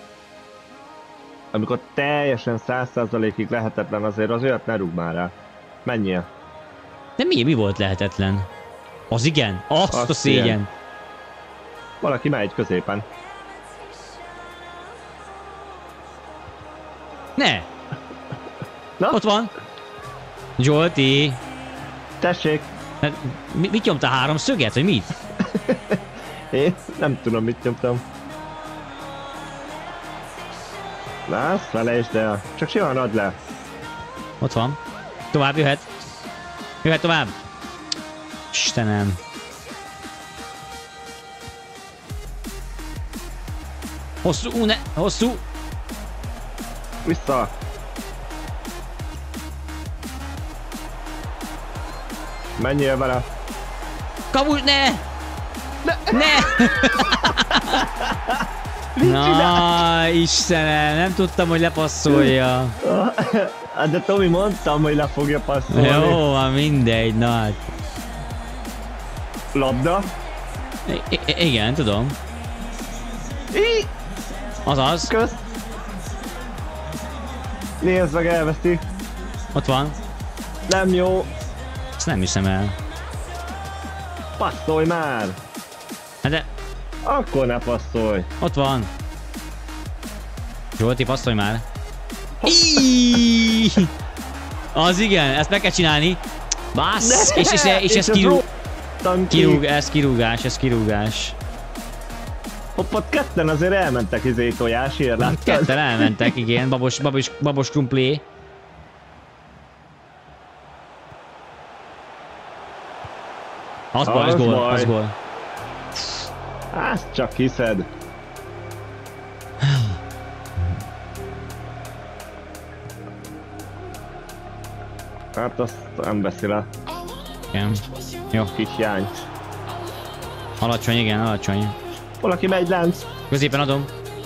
Amikor teljesen 100%-ig lehetetlen, azért az olyat ne rúg már rá. Menjél. De mi volt lehetetlen? Az igen? Azt a Azt szégyen. igen. Valaki megy középen. Ne! Na? Ott van. Zsolti. Tessék! Hát, mit nyomtál, 3 szöget, vagy mit? Én nem tudom, mit nyomtam. Na, azt felejtsd el. Csak simán add le. Ott van. Tovább jöhet. Jöhet tovább. Istenem. Hosszú, ne, hosszú. Vissza. Menjél vele. Kapus, ne! Ne! Na, Istenem, nem tudtam, hogy lepasszolja. Hát de Tomi, mondtam, hogy le fogja passzolni. Jó, van mindegy, na hát. Labda. Igen, tudom. Azaz. Kösz. Nézd meg, elveszi. Ott van. Nem jó. Ezt nem hiszem el. Passzolj már. Hát de, Akkor ne passzolj. ott van. Zsolti, passzolj már. Íííí! Az igen, ezt meg kell csinálni. Bassz! És ez kirúgás. Hoppá, ketten azért elmentek tojásért, láttad? Ketten elmentek, igen, babos krumplé. Az baj, az gól. Azt csak hiszed. Hát azt nem veszi le. Igen. Jó. Kis jány. Alacsony, igen, alacsony. Valaki megy lent. Középen adom.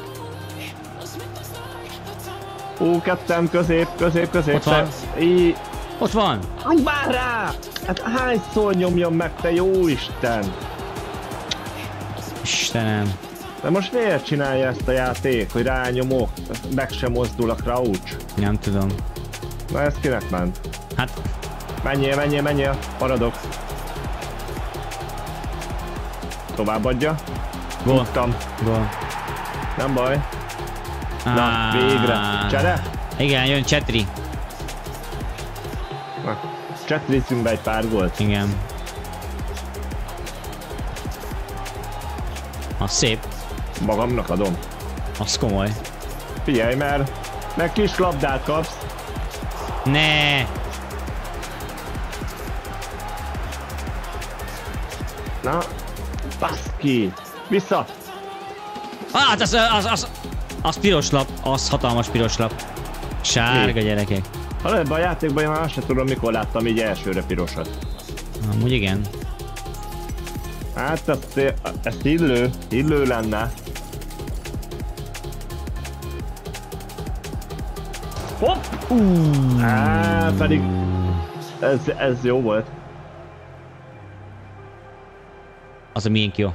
Ketten, közép. Ott van. Ott van. Adj már rá! Hát hányszor nyomjon meg, te jó Isten! Istenem. De most miért csinálja ezt a játék, hogy rányomok, meg sem mozdul a crouch? Nem tudom. Na ez kinek ment? Hát, Menjél, maradok. Továbbadja. gól. Tudtam. Gól. Nem baj. Na, végre. Csere? Igen, jön Csetri. Na, csetrizzünk be egy pár gólt. Igen. Az szép. Magamnak adom. Az komoly. Figyelj, mert meg kis labdát kapsz. Ne! Na, baszki! Vissza! Hát az piros lap. Az hatalmas piros lap. Sárga gyerekek. Ha ebben a játékban én már azt sem tudom, mikor láttam így elsőre pirosat. Amúgy igen. Hát ez illő lenne. Hopp! Pedig ez jó volt. Az a miénk jó.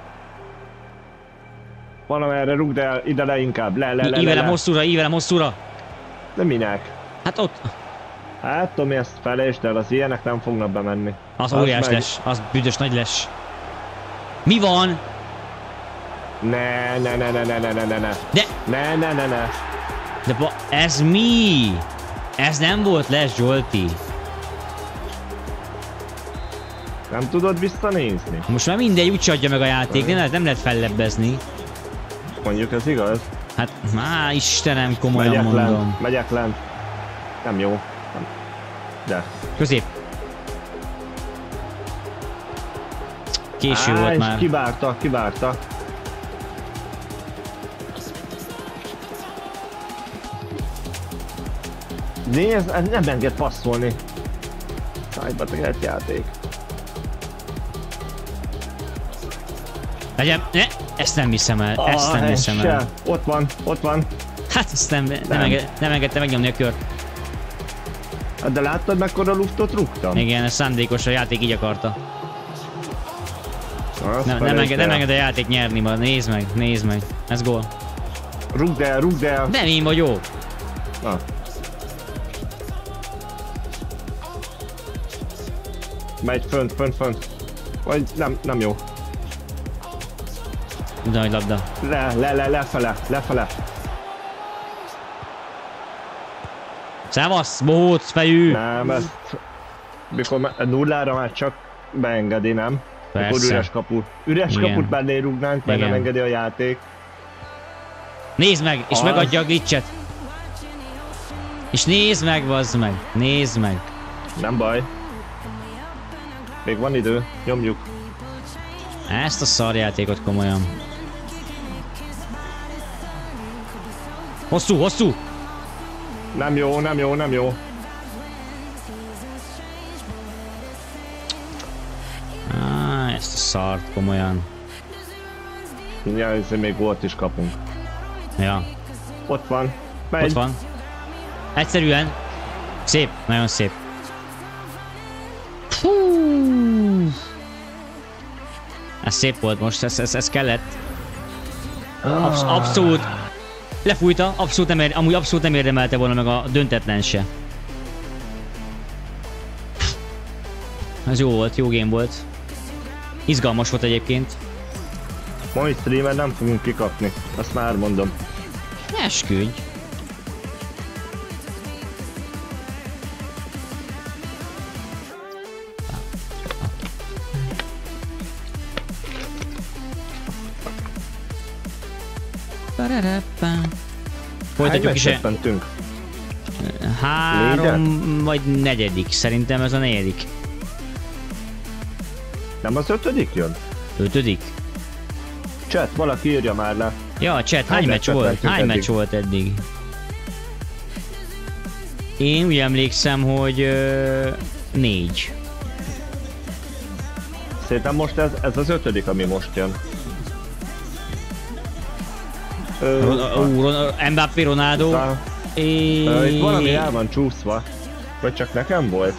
Valamerre rúgd el, ide le inkább, le. Ívelem hosszúra. De minek? Hát ott. Hát Tomi, ezt felejtsd el, az ilyenek nem fognak bemenni. Az óriás les, az büdös nagy les. Mi van? Ne. De... Ne. De ez mi? Ez nem volt les, Zsolti. Nem tudod visszanézni? Most már mindegy, úgy adja meg a játék, nem lehet fellebbezni. Mondjuk ez igaz? Hát, Istenem, komolyan mondom. Megyek lent. Nem jó. De. Közép. Késő volt már. Kivárta. Nézd, nem enged passzolni. Szájba tegelt játék. Legyen, ne, ezt nem hiszem el, Ott van. Hát ezt nem engedte megnyomni a kört. De láttad, mekkora luftot rúgtam? Igen, ez szándékos, a játék így akarta. Nem enged a játék nyerni, ma. Nézd meg. Ez gól. Rúgd el. Nem én vagyok. Na. Megy fönt. Vagy nem jó. De nagy labda. Lefele. Szevasz, bohóc fejű! Nem, ezt... Mikor nullára már csak beengedi, nem? Persze. Akkor üres kaput mellé rúgnánk, mert nem engedi a játék. Nézd meg, és megadja a glitchet. És nézd meg, bazd meg. Nézd meg. Nem baj. Még van idő, nyomjuk. Ezt a szarjátékot komolyan. Hosszú, hosszú! Nem jó, nem jó, nem jó. Ezt a szart komolyan. Mindjárt még gólt is kapunk. Ja, Ott van. Megy. ott van. Egyszerűen. Szép, nagyon szép. Fú. Ez szép volt most, ez kellett. Abszolút. Lefújta, amúgy abszolút nem érdemelte volna meg a döntetlen se. Ez jó volt, jó game volt. Izgalmas volt egyébként. Mai streamen nem fogunk kikapni, azt már mondom. Esküdj. Folytatjuk is. Hányat 3 vagy 4. Szerintem ez a 4. Nem az 5. jön? 5. Chat, valaki írja már le. Ja, a chat, hány meccs volt? Hány meccs volt eddig? Én úgy emlékszem, hogy 4. Szerintem most ez az 5. ami most jön. Mbappé, Ronaldo. Itt valami el van csúszva. Vagy csak nekem volt?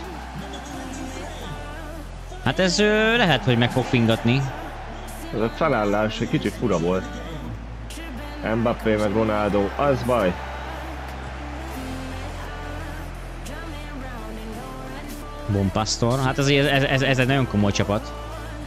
Hát ez lehet, hogy meg fog fingatni. Ez a felállás egy kicsit fura volt. Mbappé meg Ronaldo, az baj. Bompastor, hát ez egy nagyon komoly csapat.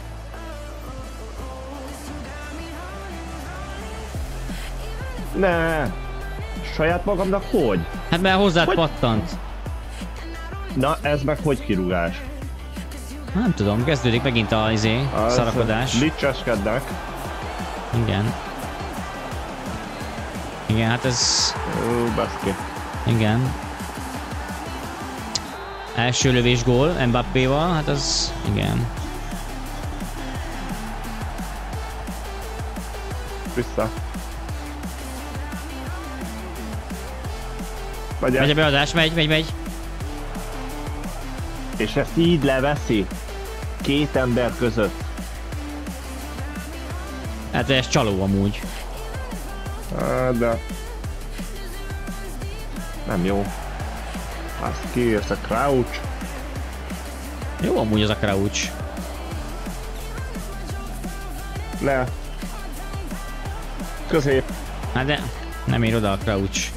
Ne, saját magamnak hogy? Hát mert hozzád Hogy? pattant. Na, ez meg hogy kirúgás? Nem tudom, kezdődik megint a szarakodás. Licseskednek. Igen. Igen, hát ez... Baszki. Igen. Első lövés gól Mbappéval, hát az... Igen. Vissza. Megy a beadás, megy. És ezt így leveszi? Két ember között. Hát ez csaló amúgy. De... Nem jó. Azt kiírsz a crouch. Jó amúgy az a crouch. Le. Közép. Hát de nem ér oda a crouch.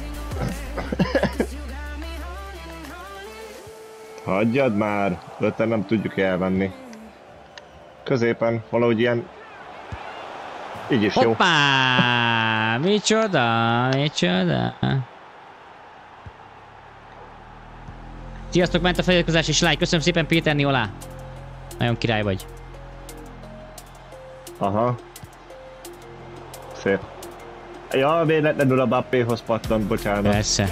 Hagyjad már, öten nem tudjuk elvenni. Középen, valahogy ilyen... Így is jó. Hoppá! Micsoda! Sziasztok, ment a feliratkozás és like. Köszönöm szépen Péter Niolá. Nagyon király vagy. Aha. Szép. Ja, véletlenül a Mbappéhoz pattant, bocsánat. Persze.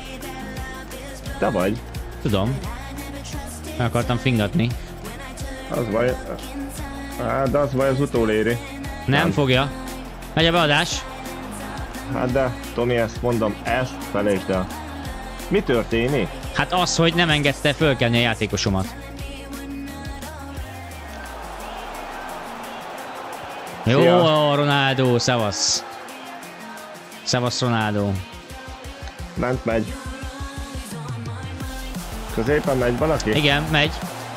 Te vagy. Tudom. Meg akartam fingatni. Az baj. Hát, de az baj, az utoléri. Nem fogja. Megy a beadás. Hát de, Tomi, ezt mondom, ezt felejtsd el. Mi történik? Hát az, hogy nem engedte fölkelni a játékosomat. Jó, Ronaldo, szevasz. Szevasz, Ronaldo. Ment megy. Középen megy valaki? Igen, megy.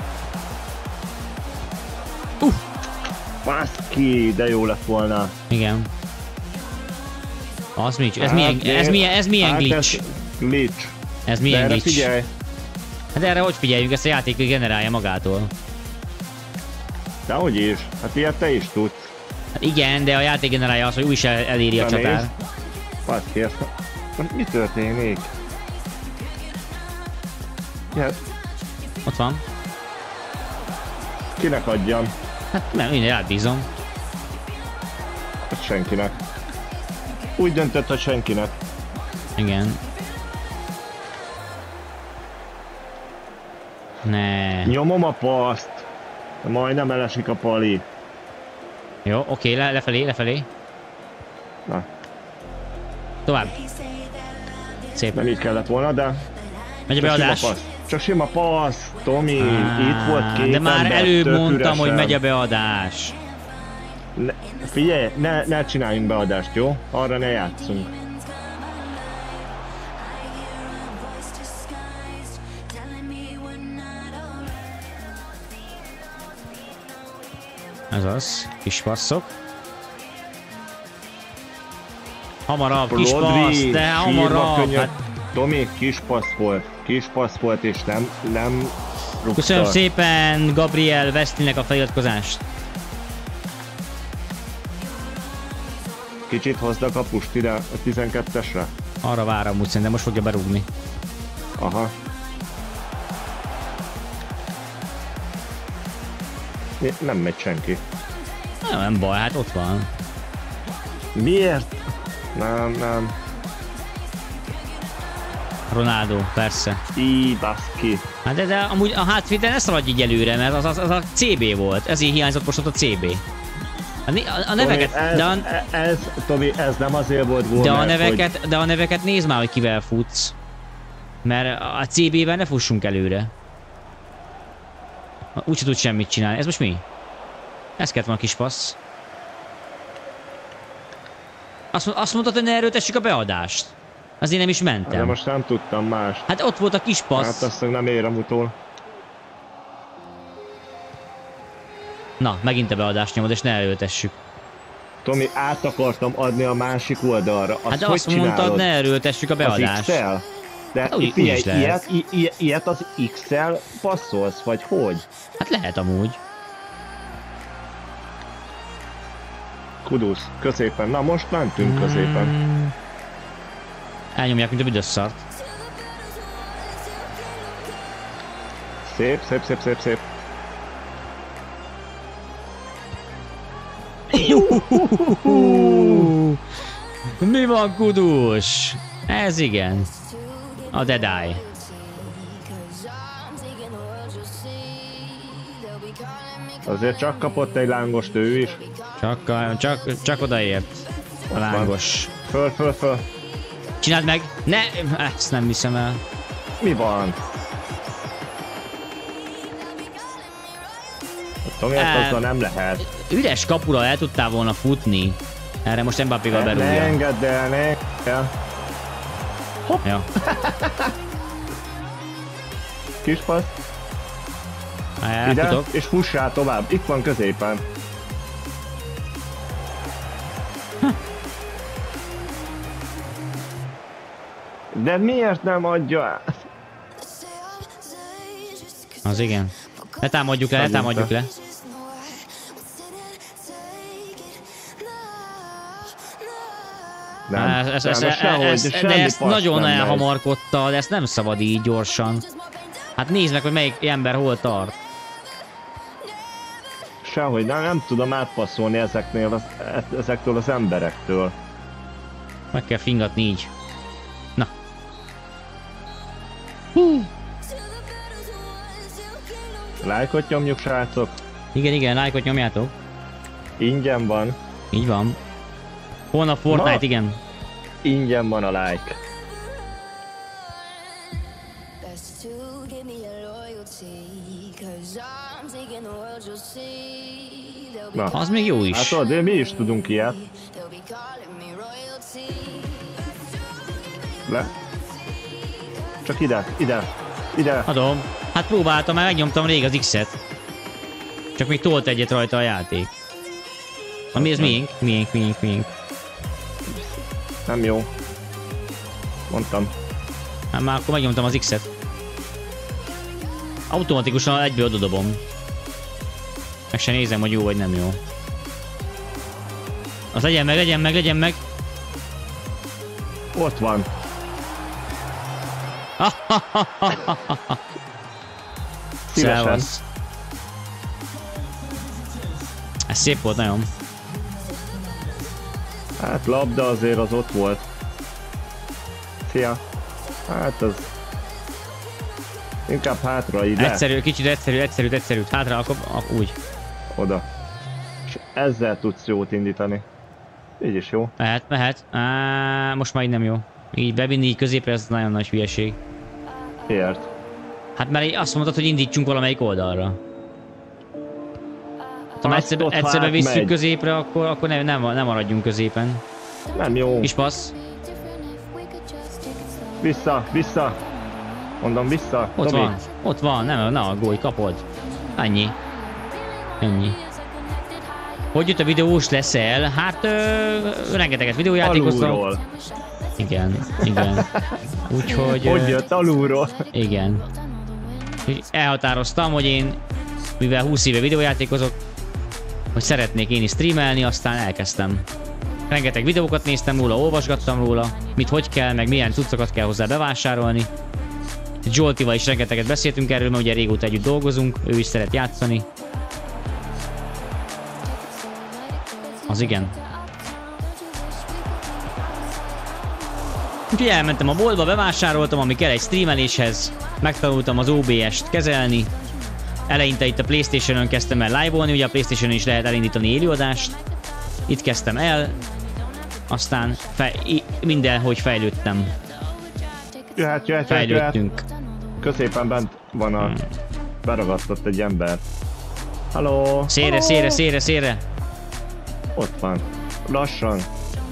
Baszki, de jó lett volna. Igen. Az mi? Ez milyen glitch? Ez glitch. Ez milyen de glitch? Figyelj. Hát erre hogy figyeljünk? Ezt a játék generálja magától. Dehogy is. Hát ilyet te is tudsz. Hát igen, de a játék generálja az, hogy úgy is eléri a csatár. Baszki, ezt... Mi történik? Yes. Ott van. Kinek adjam? Hát nem, én átbízom. Hát senkinek. Úgy döntött, hogy senkinek. Igen. Ne. Nyomom a paszt. Majdnem elesik a pali. Jó, oké, lefelé. Na. Tovább. Szép. Nem így kellett volna, de... Megy a beadás. Csak sima passz, Tomi, itt volt két de már ember, előbb tök mondtam, üresen. hogy megy a beadás. Figyelj, ne csináljunk beadást, jó? Arra ne játszunk. Ez az, kis passzok. Hamarabb, kis Rodri, passz, de hamarabb. Hát, Tomi, kis passz volt és nem rúgta. köszönöm szépen Gabriel Westlinek a feliratkozást. Kicsit hozd a kapust ide a 12-esre. Arra várom úgy, szerintem most fogja berúgni. Aha. Nem megy senki. Nem baj, hát ott van. Miért? Nem. Ronaldo, persze. Baszki. Hát de amúgy a hátvéden ne szaladj így előre, mert az a CB volt. Ezért hiányzott most ott a CB. A neveket... Tomi, ez nem azért volt volna, de a neveket nézd már, hogy kivel futsz. Mert a CB-ben ne fussunk előre. Úgyse tud semmit csinálni. Ez most mi? Ez kellett van a kis passz. Azt mondtad, hogy ne erőltessük a beadást. Azért nem is mentem. De most nem tudtam más. Hát ott volt a kis passz. Hát azt nem érem utól. Na, megint a beadást nyomod, és ne erőltessük. Tomi, át akartam adni a másik oldalra. Hát de azt mondtad, ne erőltessük a beadást. Az X-el? De hát, úgy figyelj, ilyet az X-el passzolsz, vagy hogy? Hát lehet amúgy. Kudusz, középen. Na most mentünk középen. Elnyomják, mint a büdös szart. Szép. Mi van, Kudus? Ez igen. A Dead Eye. Azért csak kapott egy lángost ő is. Csak odaért. A lángos. Föl. Csináld meg! Ne! Ezt nem hiszem el. Mi van? Tomi, ezt azzal nem lehet. Üres kapura el tudtál volna futni. Erre most Mbappéval berúgja. Ne engedd el, ne engedd el. Hopp. Ja. Kis passz. Ide, Elfutok. és fussál tovább. Itt van középen. De miért nem adja át? Az igen. Letámadjuk le. De ezt nagyon elhamarkodta, de ezt nem szabad így gyorsan. Hát nézd meg, hogy melyik ember hol tart. Sehogy, nem tudom átpasszolni ezektől az emberektől. Meg kell fingatni így. Na. Lájkot nyomjuk, srácok. Igen, lájkot nyomjátok. Ingyen van. Így van. Holnap Fortnite, igen. Ingyen van a like. Na. Az még jó is. Hát tudod, mi is tudunk ilyet. Le. Csak ide. Adom. Hát próbáltam, már megnyomtam rég az X-et. Csak még tolt egyet rajta a játék. Ami ez miénk. Nem jó. Mondtam. Hát már akkor megnyomtam az X-et. Automatikusan egyből odadobom. Meg se nézem, hogy jó vagy nem jó. Az legyen meg. Ott van. Szevasz. Ez szép volt nagyon. Hát labda azért az ott volt. Szia. Hát az... Inkább hátra ide. Egyszerű, kicsit egyszerű. Hátra, akkor úgy. Oda. És ezzel tudsz jót indítani. Így is jó. Mehet. Most már így nem jó. Így bevinni így középre, ez nagyon nagy hülyeség. Miért? Hát mert azt mondtad, hogy indítsunk valamelyik oldalra. Ha egyszer bevisszük középre, akkor nem maradjunk középen. Nem jó. Kis passz. Vissza. Mondom vissza. Ott van, nem aggódj, kapod. Ennyi. Hogy jött a videós leszel? Hát rengeteget videójátékoztam. Alulról. Igen. Úgyhogy... Hogy jött alulról? Igen. Elhatároztam, hogy én, mivel 20 éve videójátékozok, hogy szeretnék én is streamelni, aztán elkezdtem. Rengeteg videókat néztem róla, olvasgattam róla, mit hogy kell, meg milyen cuccokat kell hozzá bevásárolni. Zsoltival is rengeteget beszéltünk erről, mert ugye régóta együtt dolgozunk, ő is szeret játszani. Az igen. Úgyhogy elmentem a boltba, bevásároltam, ami kell egy streameléshez, megtanultam az OBS-t kezelni. Eleinte itt a PlayStation-ön kezdtem el live-olni, ugye a PlayStation-ön is lehet elindítani élőadást. Itt kezdtem el, aztán mindenhogy fejlődtem. Jöhet. Fejlődtünk. Középen bent van a... Beragadtott egy ember. Halló? Szélre. Ott van. Lassan.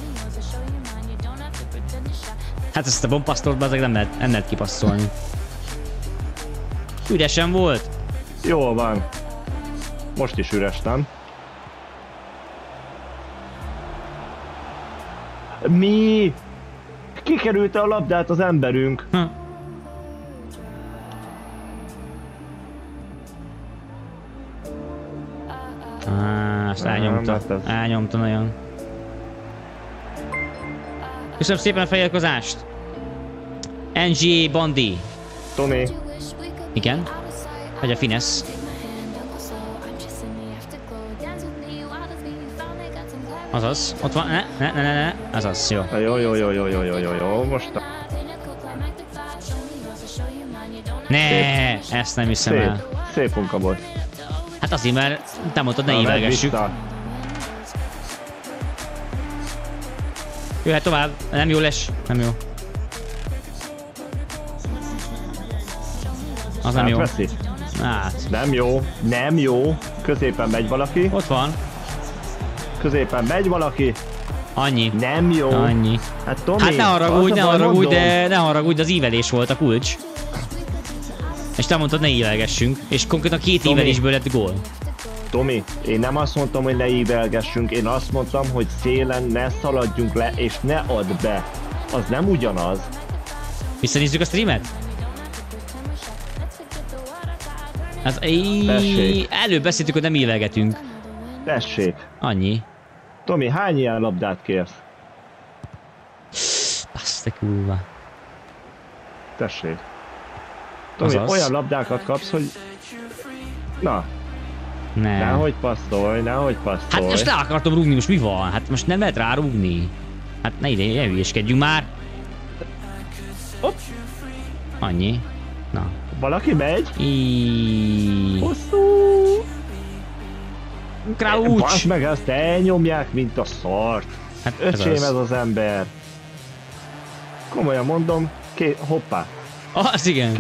Hát ezt a bombasztort ezek nem lehet kipasszolni. Üresen volt. Jól van. Most is üres, nem? Mi? Kikerülte a labdát az emberünk. Azt elnyomta nagyon. Köszönöm szépen a feliratkozást. NGA Bondi. Tomi. Igen? Vagy a Finesz. Azaz, ott van, ne, azaz, jó. Jó, most Ne, ezt nem hiszem el. Szép munka volt. Hát azért, mert te mondtad, ne ívelgessük. Jöhet tovább, nem jó les, nem jó. Az nem jó. Hát. Nem jó. Középen megy valaki. Ott van. Középen megy valaki. Annyi. Nem jó. Annyi. Hát Tomi, hát ne haragudj, az ívelés volt a kulcs. És te mondtad, ne ívelgessünk. És konkrétan 2 ívelésből lett gól. Tomi, én nem azt mondtam, hogy ne ívelgessünk, én azt mondtam, hogy szélen ne szaladjunk le, és ne add be. Az nem ugyanaz. Visszanézzük a streamet? Hát, előbb beszéltük, hogy nem ívelgetünk. Tessék. Annyi. Tomi, hány ilyen labdát kérsz? Azt te kurva. Tessék. Tomi, olyan labdákat kapsz, hogy... Na. Nehogy passzolj. Hát most le akartam rúgni, most mi van? Hát most nem lehet rárúgni. Hát ne hülyéskedjünk már. Hopp. Annyi. Na. Valaki megy? Hosszú. Crouch. Basz meg, ezt elnyomják, mint a szart. Hát öcsém ez az ember. Komolyan mondom, hoppá. Az igen.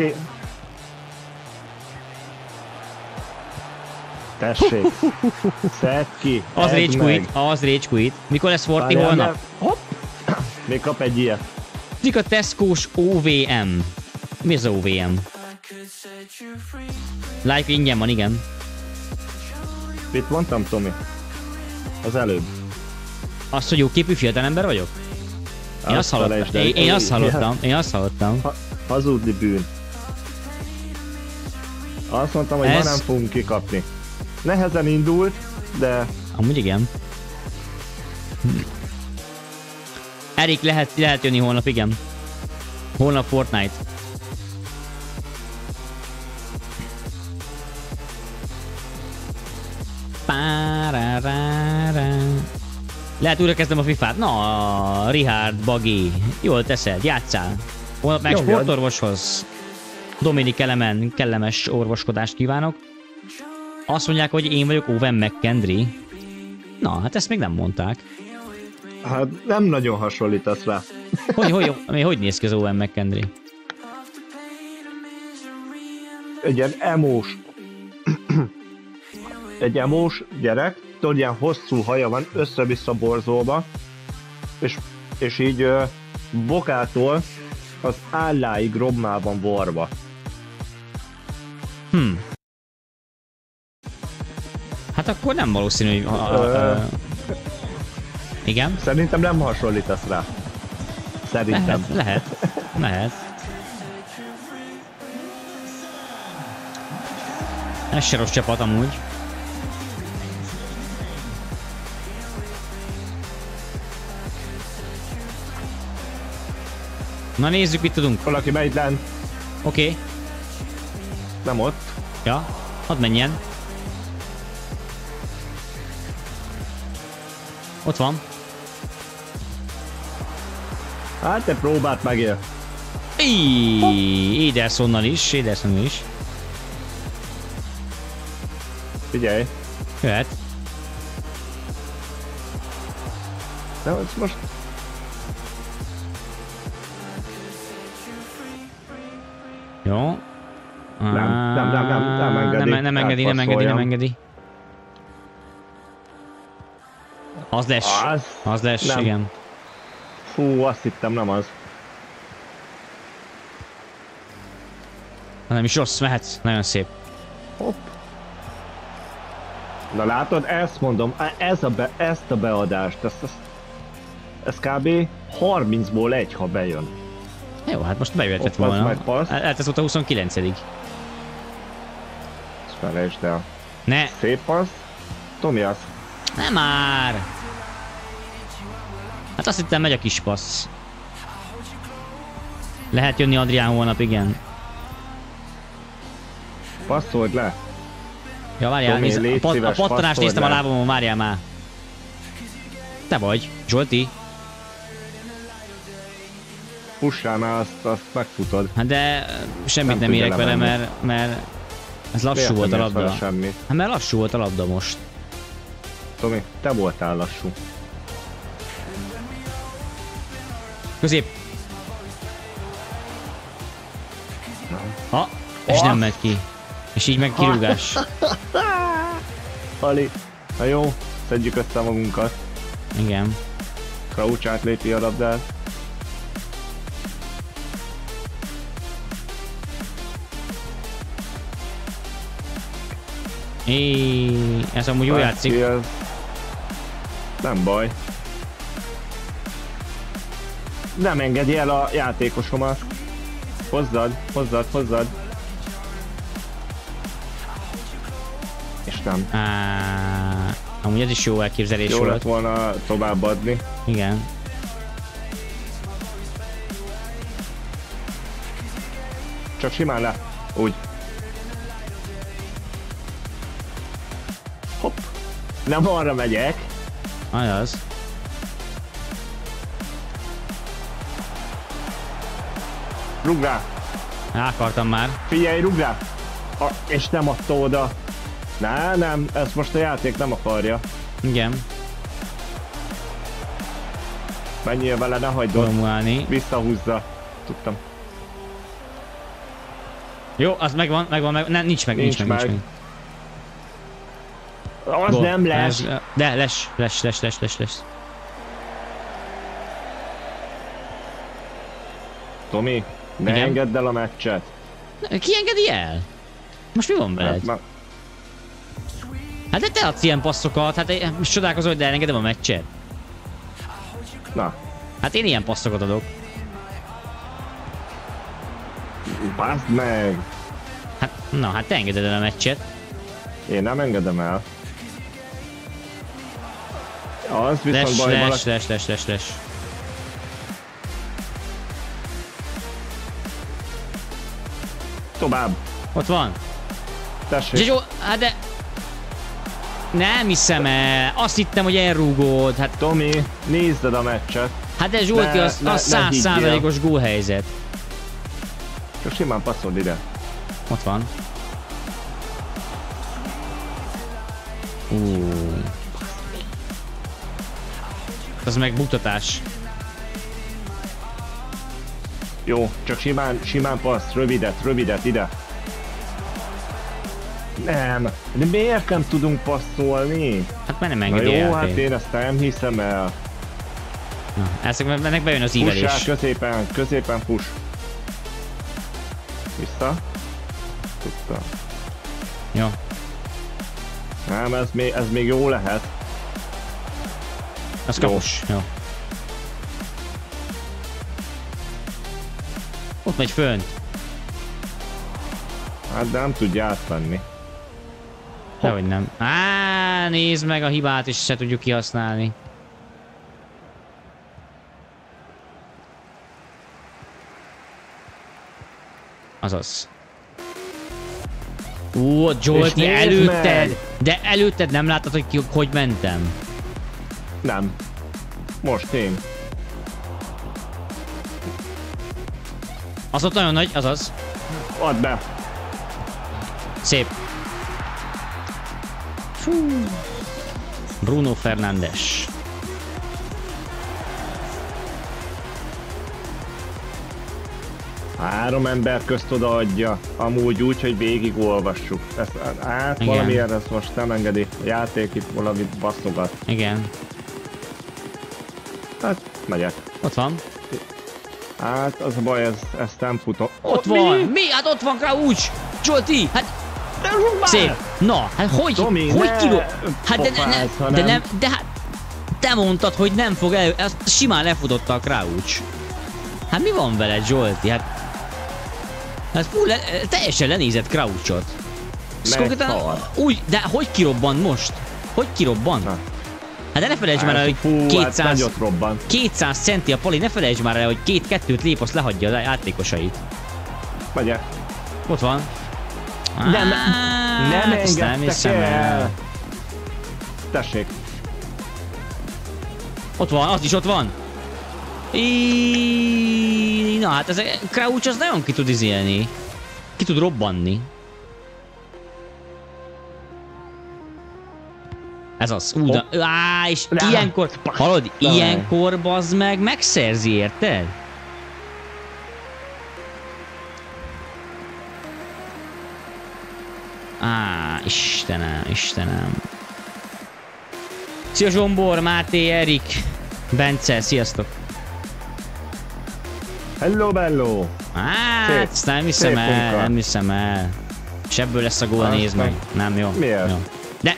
Tessék. Szedd ki. Az rage quit. Mikor lesz Forti holnap? Hopp. Még kap egy ilyet. Mik a Tesco-s OVM? Mi az OVM? Live ingyen van, igen. Mit mondtam, Tomi? Az előbb. Azt, hogy jóképű fiatalember vagyok? Én azt hallottam. Hazudni bűn. Azt mondtam, hogy ma nem fogunk kikapni. Nehezen indult, de... Amúgy igen. Erik, lehet jönni holnap, igen. Holnap Fortnite. Lehet újra kezdem a FIFA-t. Na, Richard, Bagi. Jól teszed, játsszál. Holnap meg sportorvoshoz. Dominik kellemes orvoskodást kívánok. Azt mondják, hogy én vagyok Owen McKendry. Na, hát ezt még nem mondták. Hát nem nagyon hasonlítasz rá. Hogy néz ki az Owen McKendry? Egy ilyen egy emós gyerek, tudod, ilyen hosszú haja van, össze-vissza borzolva, és így bokától az álláig rommá van varva. Hát akkor nem valószínű, hogy... Igen? Szerintem nem hasonlítasz rá. Szerintem. Lehet. Ez se rossz csapat amúgy. Na nézzük, mit tudunk. Valaki megy lent. Oké. Nem ott. Ja, hadd menjen. Ott van. Hát te próbált megél. Edersonnal is. Figyelj. Jöhet. De ez most... Jó. Nem engedi. Nem engedi. Az lesz, nem. igen. Fú, azt hittem, nem az. Nem is rossz, mehetsz. Nagyon szép. Hopp. Na látod, ezt mondom, ezt a beadást, ez kb. 30-ból 1, ha bejön. Jó, hát most bejöhetett Hopp, az volna. majd passz. Ez volt a 29. Ezt felejtsd el. Ne, Szép passz. Tomi, az. nem már. Hát azt hittem, megy a kis passz. Lehet jönni Adrián holnap, igen. Passzold le. Ja, várjál, Tomi, légy a szíves, pattanást passzold néztem a le. lábamon, várjál már. Te vagy, Zsolti. Pussál már, azt megfutod. Hát de semmit nem tudja érek vele, lemenni. mert ez lassú Miért volt a nem érsz vele labda. semmit? Hát mert lassú volt a labda most. Tomi, te voltál lassú. Közép. És nem ment ki. És így meg kirúgás. Ali, na jó, szedjük össze magunkat. Igen. Crouch átlépi a labdát. Ez amúgy jó játszik. Ez... Nem baj. Nem engedi el a játékosomat. Hozzad. És nem. Amúgy ez is jó elképzelés Jó lett volt. volna továbbadni. Igen. Csak simán le. Úgy. Hopp. Nem arra megyek. Az. Rugd rá. Akartam már. Figyelj, rugd rá. És nem adta oda. Nem, ezt most a játék nem akarja. Igen. Menjél vele, ne hagyd ott. Formulálni. Visszahúzza. Tudtam. Jó, az megvan. Nem, nincs meg. Az Gól. nem lesz. De les. Tomi, ne Igen? engedd el a meccset. Ki engedi el? Most mi van veled? Hát de te adsz ilyen passzokat, hát most csodálkozol, hogy elengedem a meccset. Na, Hát én ilyen passzokat adok. baszd meg! Hát te engeded el a meccset. Én nem engedem el. Az viszont baj valaki... Les. Tovább. Ott van. Tessék. Zsizsó, hát de... Nem hiszem el. Azt hittem, hogy elrúgod. Hát, Tomi, nézd a meccset. hát de Zsolti, az 100%-os gólhelyzet. Csak simán passzold ide. Ott van. Az meg buktatás. Jó, csak simán passz, rövidet ide. Nem, de miért nem tudunk passzolni? Hát már nem Na engedi jó, a hát játék. én ezt nem hiszem el. Na, ennek bejön az Pussál ívelés. középen push. Vissza. Tudta. Jó. Nem, ez még jó lehet. Az Jó. kapus. Jó. Ott megy fönt. Hát de nem tudja átvenni. Dehogy nem. Á, nézd meg a hibát, és se tudjuk kihasználni. Azaz. Zsolti, nézd előtted! meg! De előtted nem láttad, hogy mentem? Nem. Most én. Az ott nagyon nagy, azaz. Add be. Szép. Fú. Bruno Fernandes. Három ember közt odaadja. Amúgy úgy, hogy végigolvassuk. Hát Igen. valamiért ez most nem engedi. A játék itt valamit basszogat. Igen. Hát megyek. Ott van. Hát az a baj, ez nem futom. Ott van. Mi? Hát ott van Kraucs. Zsolti, hát szép. Na, hát Tomi, hogy ne kiló... Hát pofázz, de hanem- nem, de hát... Te mondtad, hogy nem fog elő... Ezt simán lefutotta a Kraucs. Hát mi van veled, Zsolti? Hát fú, teljesen lenézett Kraucsot. Ez konkrétan úgy, de hogy kirobbant most? Hogy kirobbant? Na. Hát de ne felejtsd már el, hogy Fú, 200, hát nagyot robban. 200 centi a Pali, ne felejtsd már el, hogy 2-2-t lép, azt lehagyja a játékosait. Megyek. Ott van. Nem, nem ezt nem engedtek hiszem el. Tessék. Ott van, az is ott van. Na hát ez a Kraucs az nagyon ki tud izélni. Ki tud robbanni. Ez az. És ilyenkor, hallod, ilyenkor bazd meg megszerzi, érted? Istenem. Szia Zsombor, Máté, Erik, Bence, sziasztok. Hello, bello. Hát, ezt nem hiszem szép el, munka. nem hiszem el. És ebből lesz a gól, Azt nézd meg. Nem jó. Miért? Jó. De,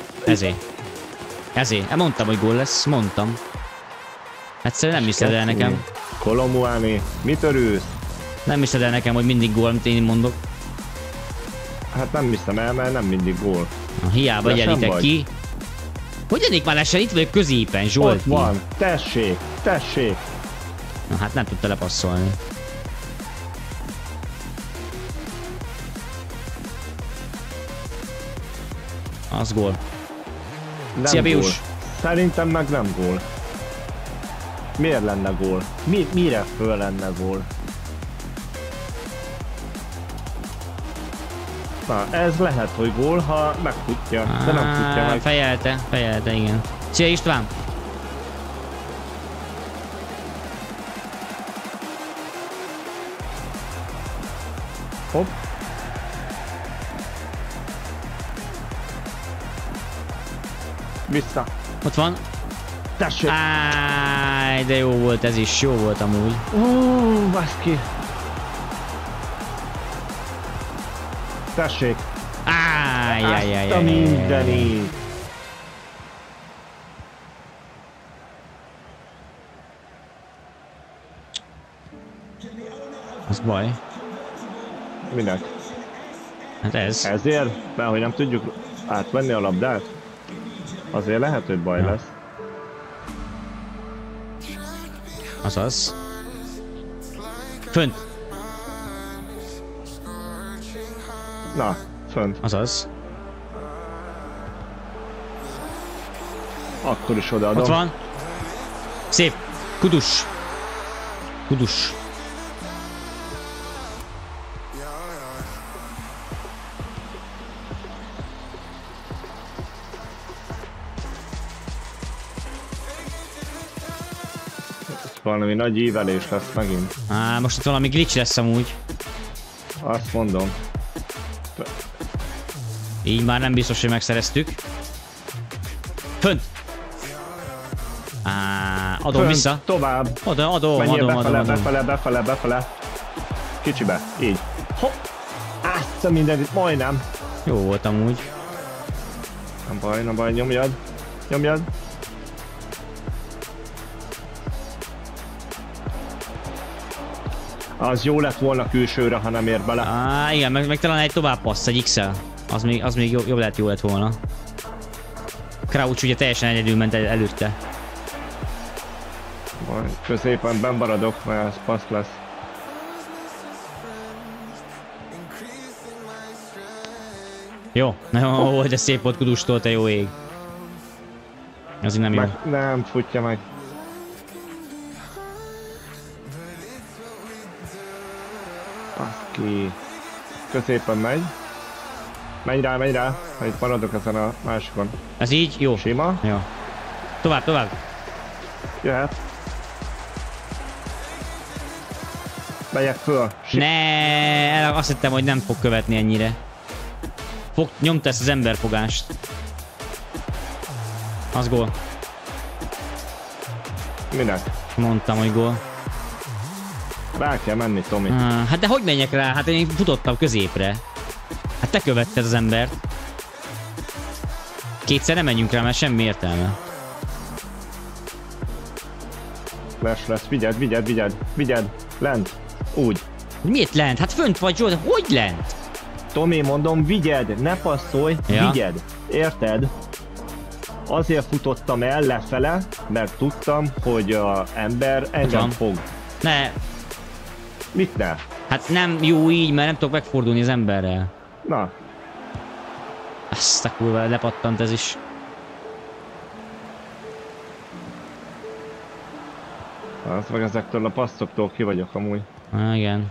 ezért. Mondtam, hogy gól lesz, mondtam. Egyszerűen nem hiszed el nekem. Kolombuáni, mit örülsz? Nem hiszed el nekem, hogy mindig gól, amit én mondok. Hát nem hiszem el, mert nem mindig gól. Hiába Lesen jelitek vagy? ki. Hogy lennék már lesen? Itt vagyok középen, Zsolti. Ott van, tessék. Na hát nem tudta lepasszolni. Az gól. Nem Szia, gól. Bius. Szerintem meg nem gól. Miért lenne gól? Mire föl lenne gól? Na, ez lehet, hogy gól, ha megfutja, de nem futja meg. Fejelte, igen. Szia István! Hopp. Vissza. Ott van. Tessék. De jó volt ez is, jó volt amúgy. Baszki. Tessék. Azt a mindenit. Az baj. Minek? Hát ez. Ezért? Mert hogy nem tudjuk átvenni a labdát? Azért lehet, hogy baj Ja. lesz. Azaz. Fönt. Na, fönt. Azaz. Akkor is odaadom. Ott van. Szép. Kudus. valami nagy ívelés lesz megint. Most itt valami glitch lesz amúgy. Azt mondom. Így már nem biztos, hogy megszereztük. Fönt! Adom Fönt, vissza. Tovább. Adom. Befele. Kicsibe. Így. Hopp. Azt mindent, majdnem. Jó volt amúgy. Nem baj, nyomjad. Az jó lett volna külsőre, ha nem ér bele. Igen, meg talán egy tovább passz, egy X-el. Az még jobb lett volna. Crouch ugye teljesen egyedül ment előtte. Majd középen benn maradok, mert ez passz lesz. Jó, nagyon volt, de szép volt kudustól, te jó ég. Azért nem jó. Nem futja meg. Aki középen megy. Menj rá. Majd maradok ezen a másikon. Ez így? Jó. Sima. Jó. Tovább. Jöhet. Megyek föl. Ne, azt hittem, hogy nem fog követni ennyire. Nyomta ezt az emberfogást. Az gól. Minek? Mondtam, hogy gól. Rá kell menni, Tomi. Hát de hogy menjek rá? Hát én futottam középre. Hát te követted az embert. Kétszer nem menjünk rá, mert semmi értelme. Lesz. Vigyed. Lent. Úgy. Miért lent? Hát fönt vagy, Zsolt. Hogy lent? Tomi, mondom, vigyed, ne passzolj, ja. Vigyed. Érted? Azért futottam el lefele, mert tudtam, hogy az ember engem fog. Ne. Mit ne? Hát nem jó így, mert nem tudok megfordulni az emberrel. Na. Azt a kurva, lepattant ez is. Hát meg ezektől a passzoktól ki vagyok amúgy. Igen.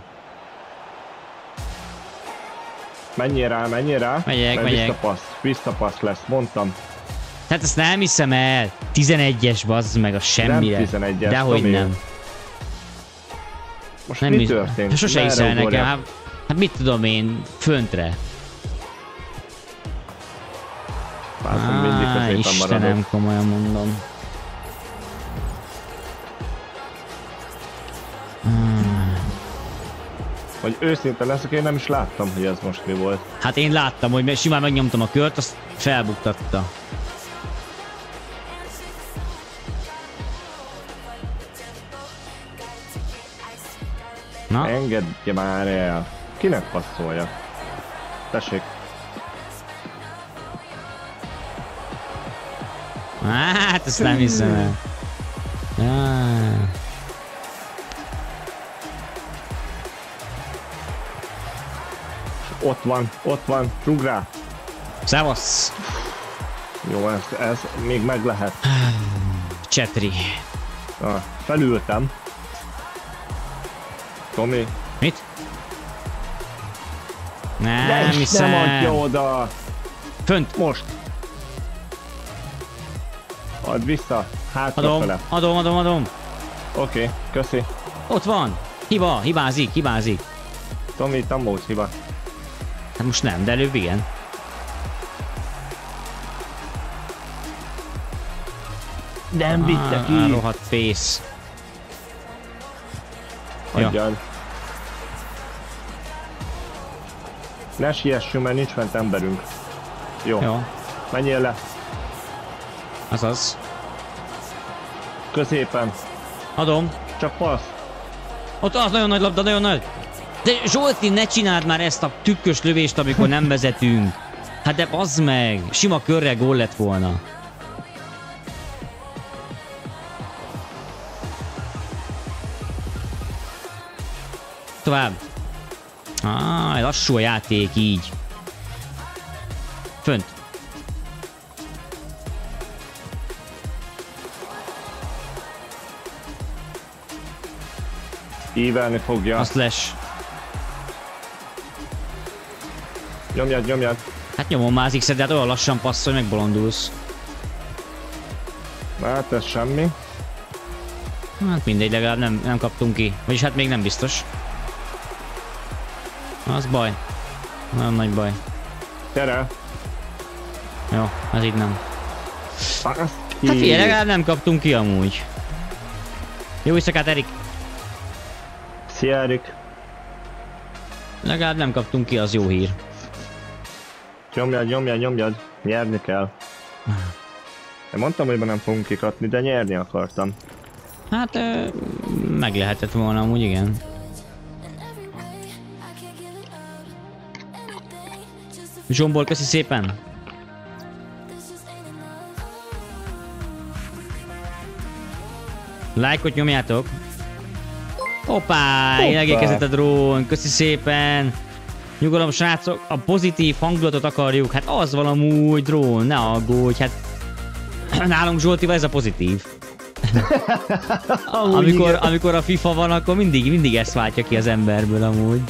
Menjél rá. Megyek. Visszapassz lesz, mondtam. Tehát ezt nem hiszem el. 11-es bazd meg a semmire. Nem 11-es, dehogy Tomi. nem. Most nem mi történt? Sose hiszel nekem. Hát mit tudom én, föntre. Istenem, komolyan mondom. Hogy őszinte leszek, én nem is láttam, hogy ez most mi volt. Hát én láttam, hogy simán megnyomtam a kört, azt felbuktatta. Na? Engedje már el. Kinek passzolja? Tessék. Hát ezt nem hiszem el. Ott van, rúg rá. Szevasz. Jó, ez még meg lehet. Csetri. Felültem. Tomi. Mit? Nem hiszem. Nem adja oda. Fönt. Most. Add vissza. Hátrafele. Adom. Oké, köszi. Ott van. Hibázik. Tomi, itt nem volt hiba. Hát most nem, de előbb igen. Nem vitte ki. Rohadt fész. Adjad. Ne siessünk, mert nincs fent emberünk. Jó. Menjél le. Azaz. Középen. Adom. Csak passz. Ott az nagyon nagy labda, nagyon nagy. De Zsolti, ne csináld már ezt a tükkös lövést, amikor nem vezetünk. Hát de bazd meg. Sima körrel gól lett volna. Tovább. Lassú a játék így. Fönt. Ívelni fogja. A slash. Nyomjad. Hát nyomom már az X-et, de hát olyan lassan passzol, hogy megbolondulsz. Hát ez semmi. Hát mindegy, legalább nem kaptunk ki. Vagyis hát még nem biztos. Az baj. Nagyon nagy baj. Tere! Jó, ez így nem. Hát Hát figyelj, legalább nem kaptunk ki amúgy. Jó éjszakát, Erik! Szia, Erik! Legalább nem kaptunk ki, az jó hír. Nyomjad. Nyerni kell. Én mondtam, hogy nem fogunk kikapni, de nyerni akartam. Hát meg lehetett volna amúgy, igen. Zsombor, köszi szépen! Lájkot nyomjátok! Hoppá! Megérkezett a drón, köszi szépen! Nyugalom srácok, a pozitív hangulatot akarjuk, hát az van amúgy drón, ne aggódj, hát nálunk Zsoltival ez a pozitív. amikor a FIFA van, akkor mindig ezt váltja ki az emberből amúgy.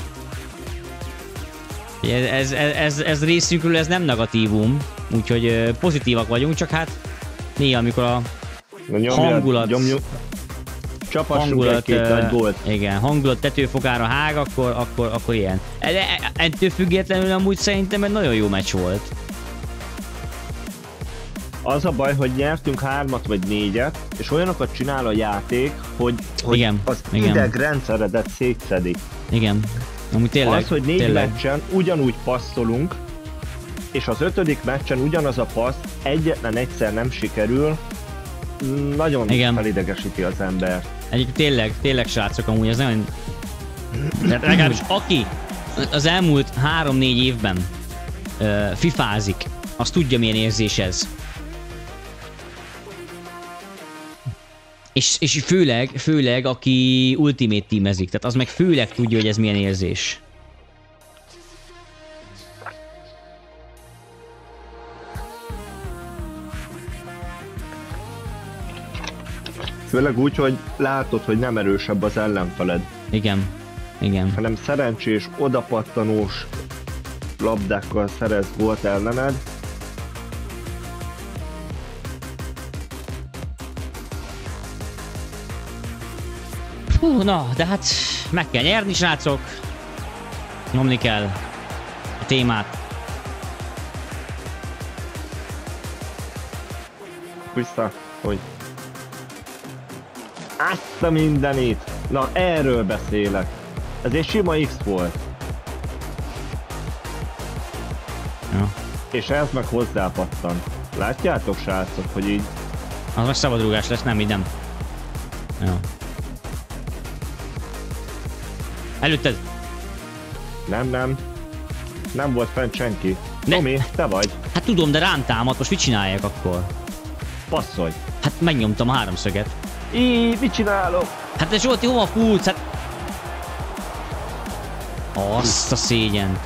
Ez részünkről ez nem negatívum, úgyhogy pozitívak vagyunk, csak hát néha amikor a hangulat... Csapassunk egy-két nagy gólt. Igen, hangulat tetőfokára hág, akkor ilyen. Ettől függetlenül amúgy szerintem egy nagyon jó meccs volt. Az a baj, hogy nyertünk 3-at vagy 4-et, és olyanokat csinál a játék, hogy igen, az igen. idegrendszeredet szétszedik. Igen, amúgy tényleg. Az, hogy 4 meccsen ugyanúgy passzolunk, és az 5. meccsen ugyanaz a passz egyetlen egyszer nem sikerül, nagyon igen. Felidegesíti az ember. Egyébként tényleg srácok, amúgy ez nagyon... De legalábbis aki az elmúlt 3-4 évben fifázik, az tudja milyen érzés ez. És főleg aki Ultimate Teamezik, tehát az meg főleg tudja, hogy ez milyen érzés. Főleg úgy, hogy látod, hogy nem erősebb az ellenfeled. Igen, igen. Hanem szerencsés, odapattanós labdákkal szerez gólt ellened. Hú, na, de hát meg kell nyerni, srácok. Nyomni kell a témát. Vissza, hogy... Azt a mindenit! Na, erről beszélek. Ez egy sima X volt. Ja. És ez meg hozzápattan. Látjátok, srácok, hogy így... Az most szabadrúgás lesz, nem, így nem. Ja. Előtted! Nem. Nem volt fent senki. Ne. Tomi, te vagy. Hát tudom, de rám támad, most mit csinálják akkor? Passzolj. Hát megnyomtam a háromszöget. Mit csinálok? Hát de Zsolti, hova futsz? Hát... Azt a szégyen.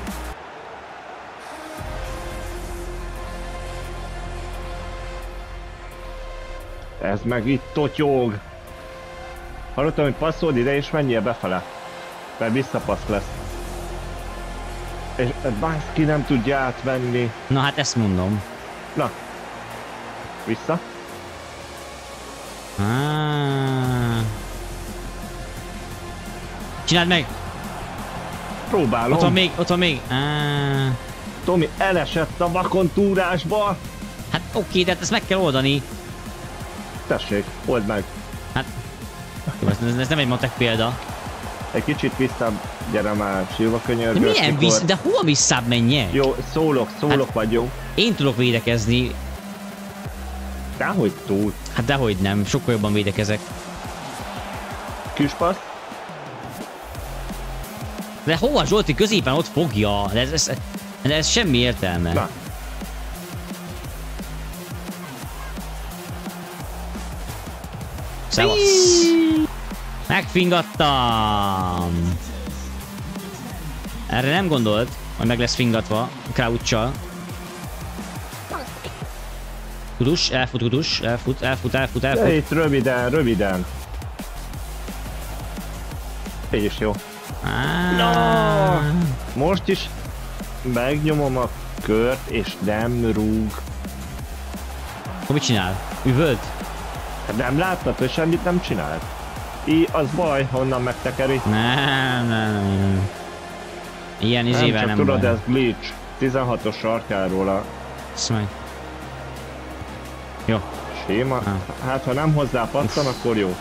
Ez meg itt totyog. Hallottam, hogy passzold ide és menjél befele. Mert visszapassz lesz. És bárki nem tudja átvenni. Na hát ezt mondom. Na. Vissza. Csináld meg! Próbálom. Ott van még. Tomi elesett a vakontúrásba. Hát oké, de hát ezt meg kell oldani. Tessék, old meg. Hát... Jó, ez nem egy matek példa. Egy kicsit visszább, gyere már, sírva könyörgös. De milyen visszább? De hova visszább menjek? Jó, szólok hát, vagy jó. Én tudok védekezni. Dehogy tud. Hát dehogy nem, sokkal jobban védekezek. Küspassz. De hova Zsolti középen ott fogja? De ez semmi értelme. Na. Szevasz. Megfingattam. Erre nem gondolt, hogy meg lesz fingatva Crouch-sal. Kudus, elfut Kudus, elfut. De itt röviden. Így is jó. No! Most is megnyomom a kört és nem rúg. Akkor mit csinál? Üvölt? Nem láttad, hogy semmit nem csinált? Az baj, honnan megtekeri. Nem. Ilyen izével nem tudod, baj. ez glitch. 16-os sarkál róla. Ezt meg. Jó. Séma. Hát ha nem hozzá pattan, akkor jó.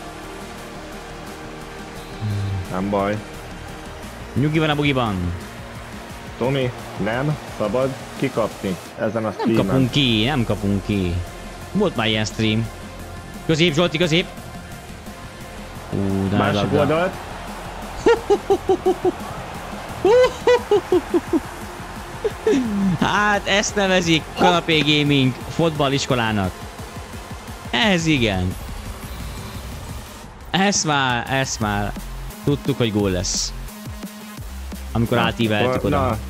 Nem baj. Nyugi van a bugiban. Tomi, nem szabad kikapni ezen a Nem streamen. kapunk ki. Volt már ilyen stream. Közép, Zsolti, közép. De Másik labda. oldalt. Hát ezt nevezik kanapé gaming fotballiskolának. Ez igen. Ezt már tudtuk, hogy gól lesz. Amikor átíveltük oda. Na.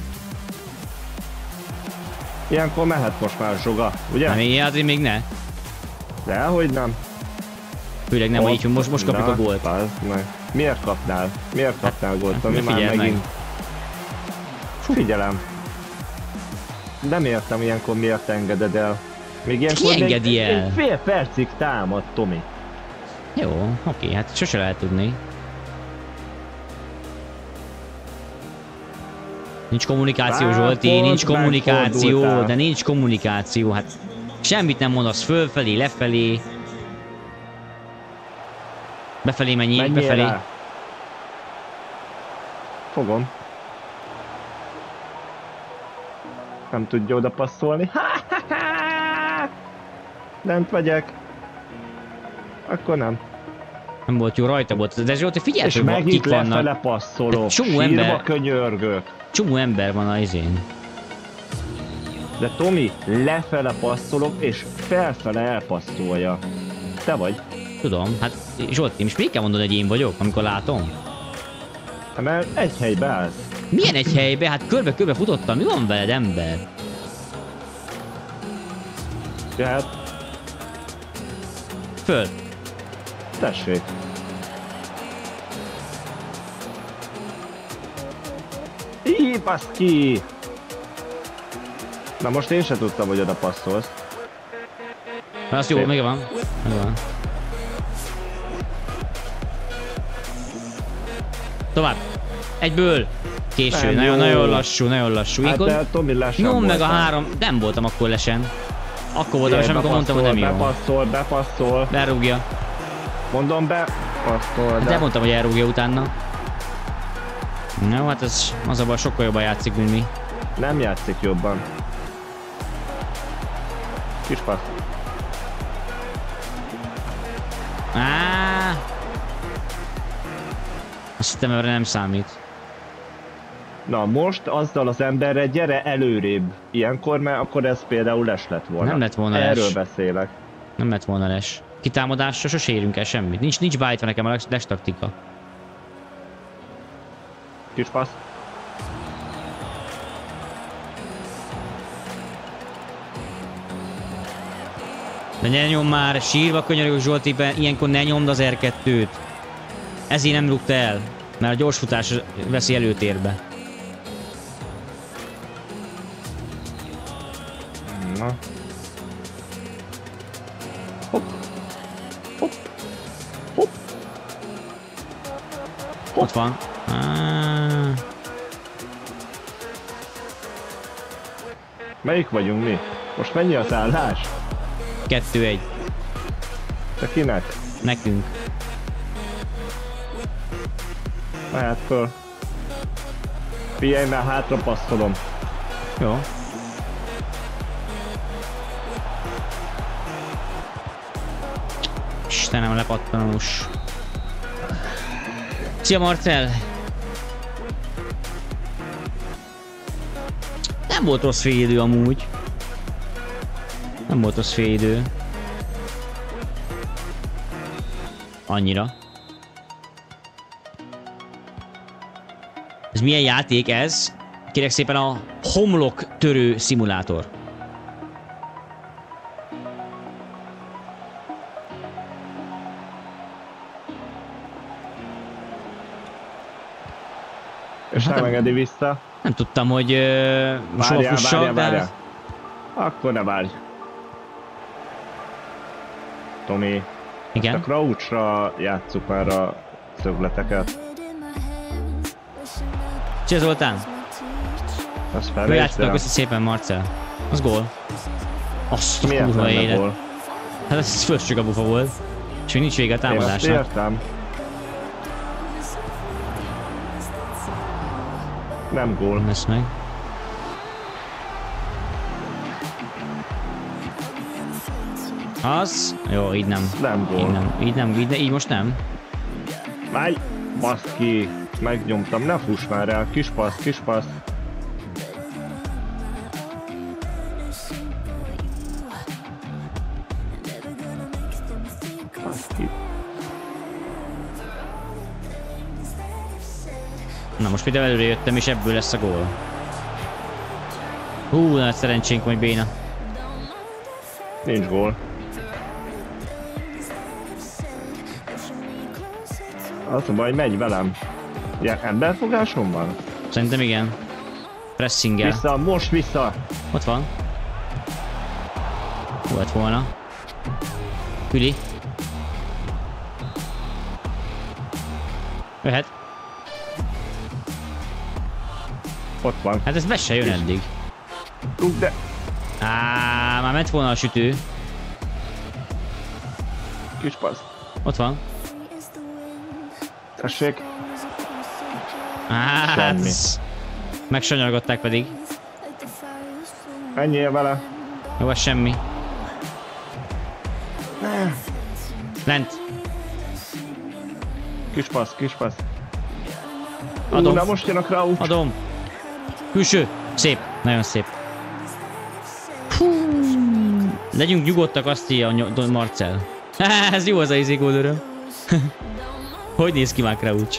Ilyenkor mehet most már Zsoga, ugye? Nem, ilyen azért még ne. Dehogy nem. Főleg nem, hogy így, hogy most kapjuk a gólt. Miért kapnál? Miért kapnál gólt? Ami már figyeld megint... Figyelem. Nem értem ilyenkor miért engeded el. Még ilyenkor Ki engedi el? egy fél percig támad, Tomi. Jó, oké, hát sose lehet tudni. Nincs kommunikáció, Zsolti, nincs kommunikáció, megfordultál. de nincs kommunikáció, hát semmit nem mondasz fölfelé, lefelé. Befelé menjél, Menjél befelé. rá. Fogom. Nem tudja oda passzolni. Lent vagyok. Akkor nem. Nem volt jó, rajta volt. De Zsolti, figyelj, És hogy megint kik lefele vannak. passzolok. Egy csomó Sírba ember. könyörgök. Csomó ember van a izén. De Tomi, lefele passzolok és felfele elpasszolja. Te vagy. Tudom, hát Zsolti, most még kell mondod, hogy én vagyok, amikor látom? Mert egy helybe állsz. Milyen egy helybe? Hát körbe-körbe futottam, mi van veled, ember? Jöhet. Föl. Tessék. Baszki! Na most én se tudtam, hogy oda passzolsz. Az jó, meg van. Tovább. Egyből. Késő, Nem nagyon jó. lassú. Hát Ilyenkor de Tomi lesen nyom meg a voltál. 3, nem voltam akkor lesen. Akkor voltam lesen, amikor mondtam, hogy nem jó. Bepasszol. Berúgja. Mondom be. Passzol, De mondtam, hogy elrúgja utána. No, hát ez az a baj, sokkal jobban játszik, mint mi. Nem játszik jobban. Kis passz. Azt hittem, erre nem számít. Na most azzal az emberre gyere előrébb. Ilyenkor, mert akkor ez például les lett volna. Nem lett volna Erről les. beszélek. Nem lett volna les. Kitámadásra sose érünk el semmit. Nincs beállítva nekem a les taktika. Kis passz. De ne nyom már, sírva könyörgök Zsoltiben, ilyenkor ne nyomd az R2-t. Ezért nem rúgta el, mert a gyorsfutás veszi előtérbe. Na. Hopp. Hopp. Hopp. Ott van. Melyik vagyunk mi? Most mennyi az állás? 2-1. Te kinek? Nekünk. Mehet föl. Figyelj, mert hátra passzolom. Jó. Istenem, lepattanós. Szia Marcel! Nem volt rossz félidő amúgy. Nem volt rossz félidő. Annyira. Ez milyen játék ez? Kérek szépen a homlok törő szimulátor. És nem engedi vissza. Nem tudtam, hogy most hova fussak, de... Akkor ne várj. Tomi. Igen. A Crouchra játsszuk már a szögleteket. Cseh Zoltán! Azt Ő felejtsd játszott, el. köszi szépen Marcel. Az gól. Azt a Miért kurva lenne élet. gól? Hát ez fölség a bufa volt. És még nincs vége a Én azt támadásnak. értem. Nem gól. Nem lesz meg. Az? Jó, így nem. Nem gól. Így nem, így most nem. Állj! Baszki! Megnyomtam, ne fuss már el. Kis passz, kis passz. Baszki. Na most például előre jöttem, és ebből lesz a gól. Hú, nagy szerencsénk, hogy béna. Nincs gól. Az a baj, megy velem. Ja, emberfogásom van? Szerintem igen. Pressinggel. Vissza, most vissza! Ott van. Volt volna. Küli. Jöhet. Ott van. Hát ez be se jön eddig. Rúg, de... Már ment volna a sütő. Kis passz. Ott van. Tessék. Hát... Semmi. Megsanyargatták pedig. Menjél vele. Jó, az semmi. Lent. Kis passz, kis passz. Adom. Na most jön a Crouch. Adom. Külső. Szép. Nagyon szép. Hú. Legyünk nyugodtak, azt írja a Marcel. Ez jó az a izé gólőről. Hogy néz ki már Crouch?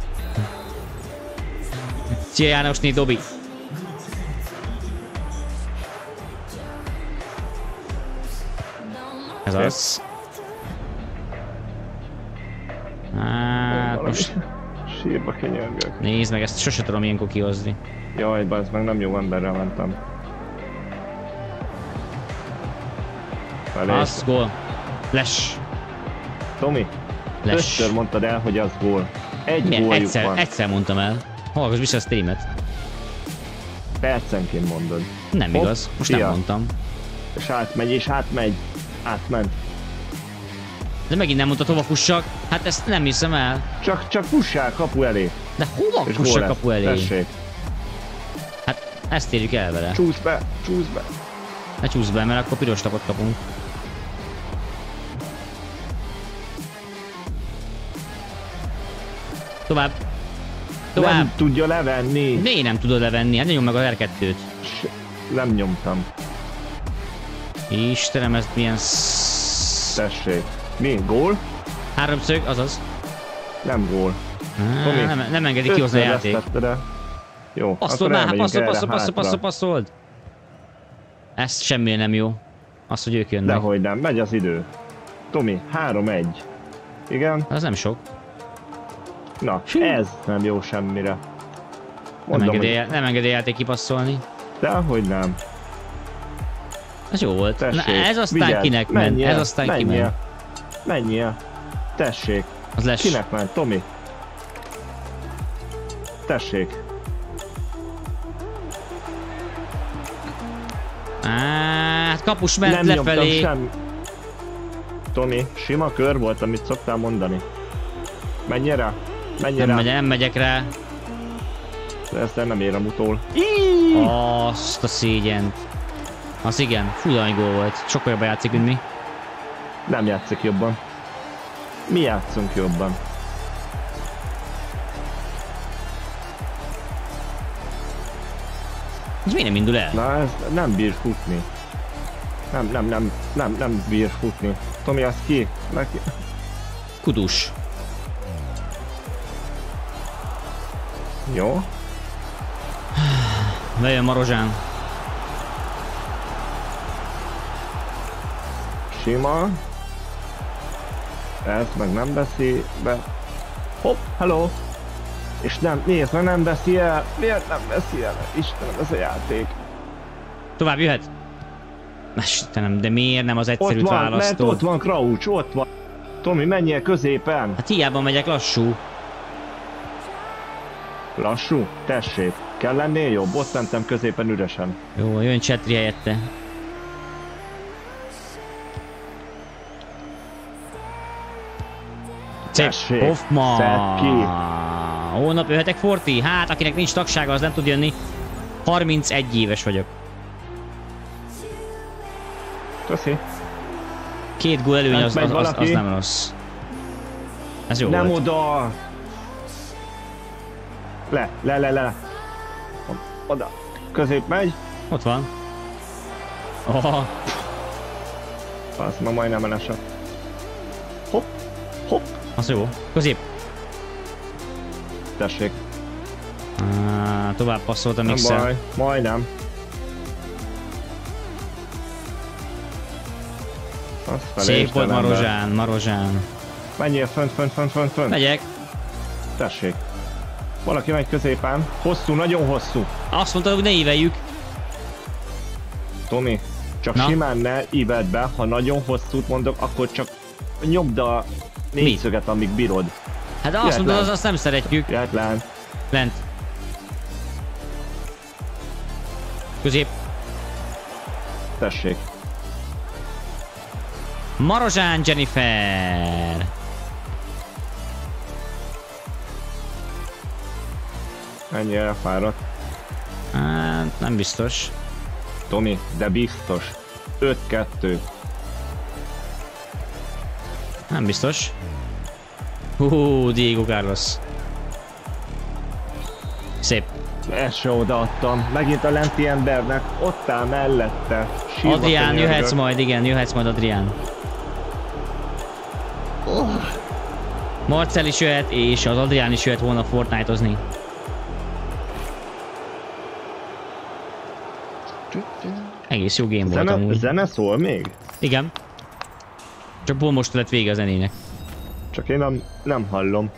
Szia Jánosné, Dobi. Ez az. Hát most Sírba kenyörgök. nézd meg, ezt sose tudom ilyenkor kihozni. Jaj, bazd meg, nem jó emberrel mentem. Felé. Az gól. Les. Tomi, Les. többször mondtad el, hogy az gól. Egy Milyen? góljuk van. Egyszer mondtam el. Hallgass vissza a streamet. Percenként mondod. Nem Hopp, igaz, most fia. nem mondtam. És átmegy, és átmegy. Átment. De megint nem mondtad, hova fussak? Hát ezt nem hiszem el. Csak fussál kapu elé. De hova És gól fussak lesz. kapu elé? Tessék. Hát ezt érjük el vele. Csúsz be, csúsz be. Ne csúsz be, mert akkor piros lapot kapunk. Tovább. Tovább. Nem tudja levenni. Miért nem tudod levenni? Hát nyomj meg a R2-t. Nem nyomtam. Istenem, ez milyen Tessék. Mi? Gól? háromszög, azaz. Nem gól. Tomi, Nem engedi kihozni a ötször játék. vesztette, de... Jó, Passzold akkor már, elmegyünk passzold. Passzold. Ez semmi nem jó. Az, hogy ők jönnek. Dehogy nem, megy az idő. Tomi, 3-1. Igen? Az nem sok. Na, Hű. ez nem jó semmire. Mondom, Nem engedi a játék kipasszolni. dehogy nem. Ez jó volt. Tessék, Na, ez aztán vigyázz, kinek ment? menjél, Ez aztán ki menjél. ment? Menjél. Tessék. Az les. Kinek ment, Tomi? Tessék. Hát kapus ment Nem nyomtam lefelé. semmi. Tomi, sima kör volt, amit szoktál mondani. Menj rá. Menj rá. Nem megyek rá. Ezt nem érem utól. Azt a szégyent. Az igen, fú, de nagy gól volt. Sokkal jobban játszik, mint mi. Nem játszik jobban. Mi játszunk jobban. Ez miért nem indul el? Na, ez nem bír futni. Nem bír futni. Tomi, az ki? Neki... Kudus. Jó. Bejön Marozsán. Sima. Ezt meg nem veszi be. Hopp, hello. És nem, nézd, meg nem veszi el. Miért nem veszi el? Istenem, ez a játék. Tovább jöhet? Istenem, de miért nem az egyszerűt Ott van, mert választod? ott van Crouch, ott van. Tomi, menjél középen! Hát hiába megyek lassú. Lassú? Tessék. Kell lennél jobb? Ott mentem középen üresen. Jó, jön Csetri helyette. Szép. Tessék. Hoffman. Szedd ki. Holnap jöhetek Forti? Hát, akinek nincs tagsága, az nem tud jönni. 31 éves vagyok. Köszi. 2 gól előny, az valaki. nem rossz. Ez jó Nem volt. oda! Le. Oda. Közép megy. Ott van. Oh, Az ma majdnem elesett. Hopp. az jó. Közép. Tessék. Tovább passzolt a Nem mixer. baj. Majdnem. Szép volt Marozsán. Menjél fönt. Megyek. Tessék. Valaki megy középen. Hosszú, nagyon hosszú. Azt mondtad, hogy ne íveljük. Tomi, csak Na? simán ne íveld be, ha nagyon hosszút mondok, akkor csak nyomd a négyszöget, amíg bírod. Hát azt mondod, lent. azt nem szeretjük. Jöhet lent. Lent. Közép. Tessék. Marozsán Jennifer. Ennyi elfáradt. Hát, nem biztos. Tomi, de biztos. 5-2. Nem biztos. Diego Carlos. Szép. Ezt se odaadtam. Megint a lenti embernek. Ott áll mellette. Sírva Adrián, könyörgök. jöhetsz majd, igen, jöhetsz majd Adrián. Marcel is jöhet, és az Adrián is jöhet volna Fortnite-ozni. Egész jó game volt amúgy. Zene szól még? Igen. Csak pont most lett vége a zenének. Csak én nem hallom.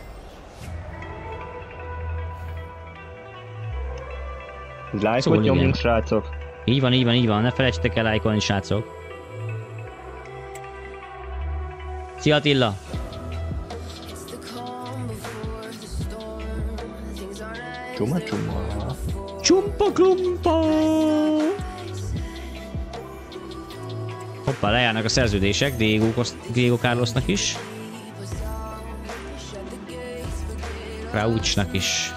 Lájkot Szól, nyomjunk, igen. srácok. Így van, ne felejtsetek el lájkolni, srácok. Szia Attila! Csuma. Csumpa klumpa! Hoppá, lejárnak a szerződések, Diego Carlosnak is. Crouchnak is.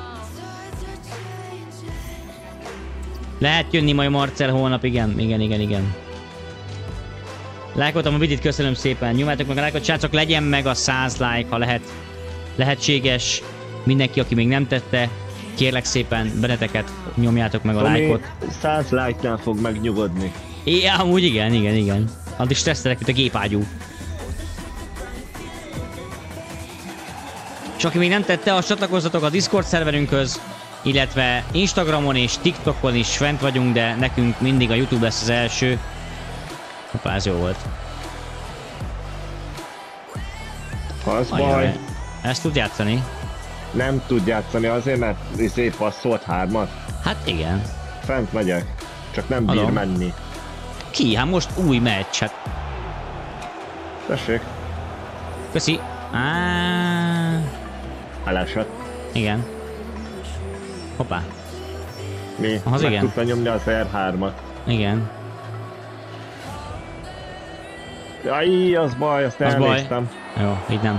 Lehet jönni majd Marcel holnap, igen. Lájkoltam a videót, köszönöm szépen. Nyomjátok meg a lájkot, srácok, legyen meg a 100 like, ha lehetséges. Mindenki, aki még nem tette, kérlek szépen benneteket, nyomjátok meg a lájkot. 100 like-nál fog megnyugodni. Amúgy igen. Addig stresszelek, mint a gépágyú. És aki még nem tette, azt csatlakozzatok a Discord szerverünkhöz, illetve Instagramon és TikTokon is fent vagyunk, de nekünk mindig a YouTube lesz az első. Hoppá, ez jó volt. Az baj. Ezt tud játszani? Nem tud játszani azért, mert passzolt 3-at. Hát igen. Fent megyek. Csak nem bír Adom. menni. Ki? Hát most új meccs, hát. Tessék. Köszi. Elesett. Igen. Hoppá. Mi? Az Meg igen. tudta nyomni az R3-at. Igen. Jaj, az baj, azt Az baj. elnéztem. Jó, így nem.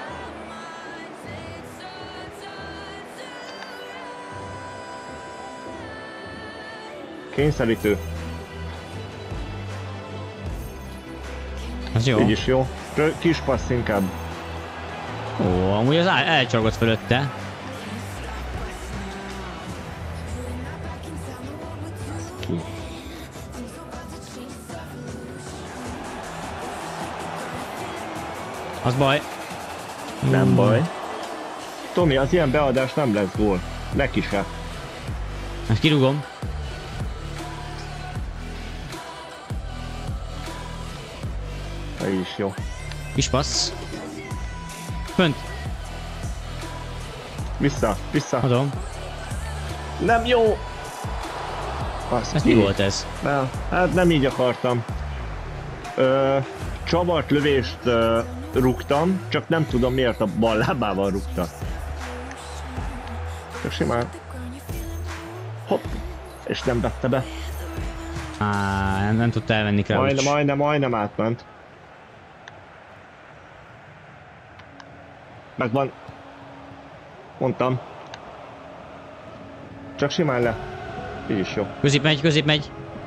Kényszerítő. Az jó. Így is jó. Kis passz inkább. Ó, amúgy az elcsorgott fölötte. Az baj. Nem baj. Tomi, az ilyen beadás nem lesz gól. Neki se. Ezt kirúgom. Így is jó. Kis passz. Fönt. Vissza. Adom. Nem jó! Az Ez mi volt ez? Nem, hát nem így akartam. csavart lövést rúgtam, csak nem tudom miért a bal lábával rúgta. Csak simán. Hopp, és nem vette be. Nem tudta elvenni Crouch. Majdnem átment. Megvan. Mondtam. Csak simán le. Így is jó. Közép megy.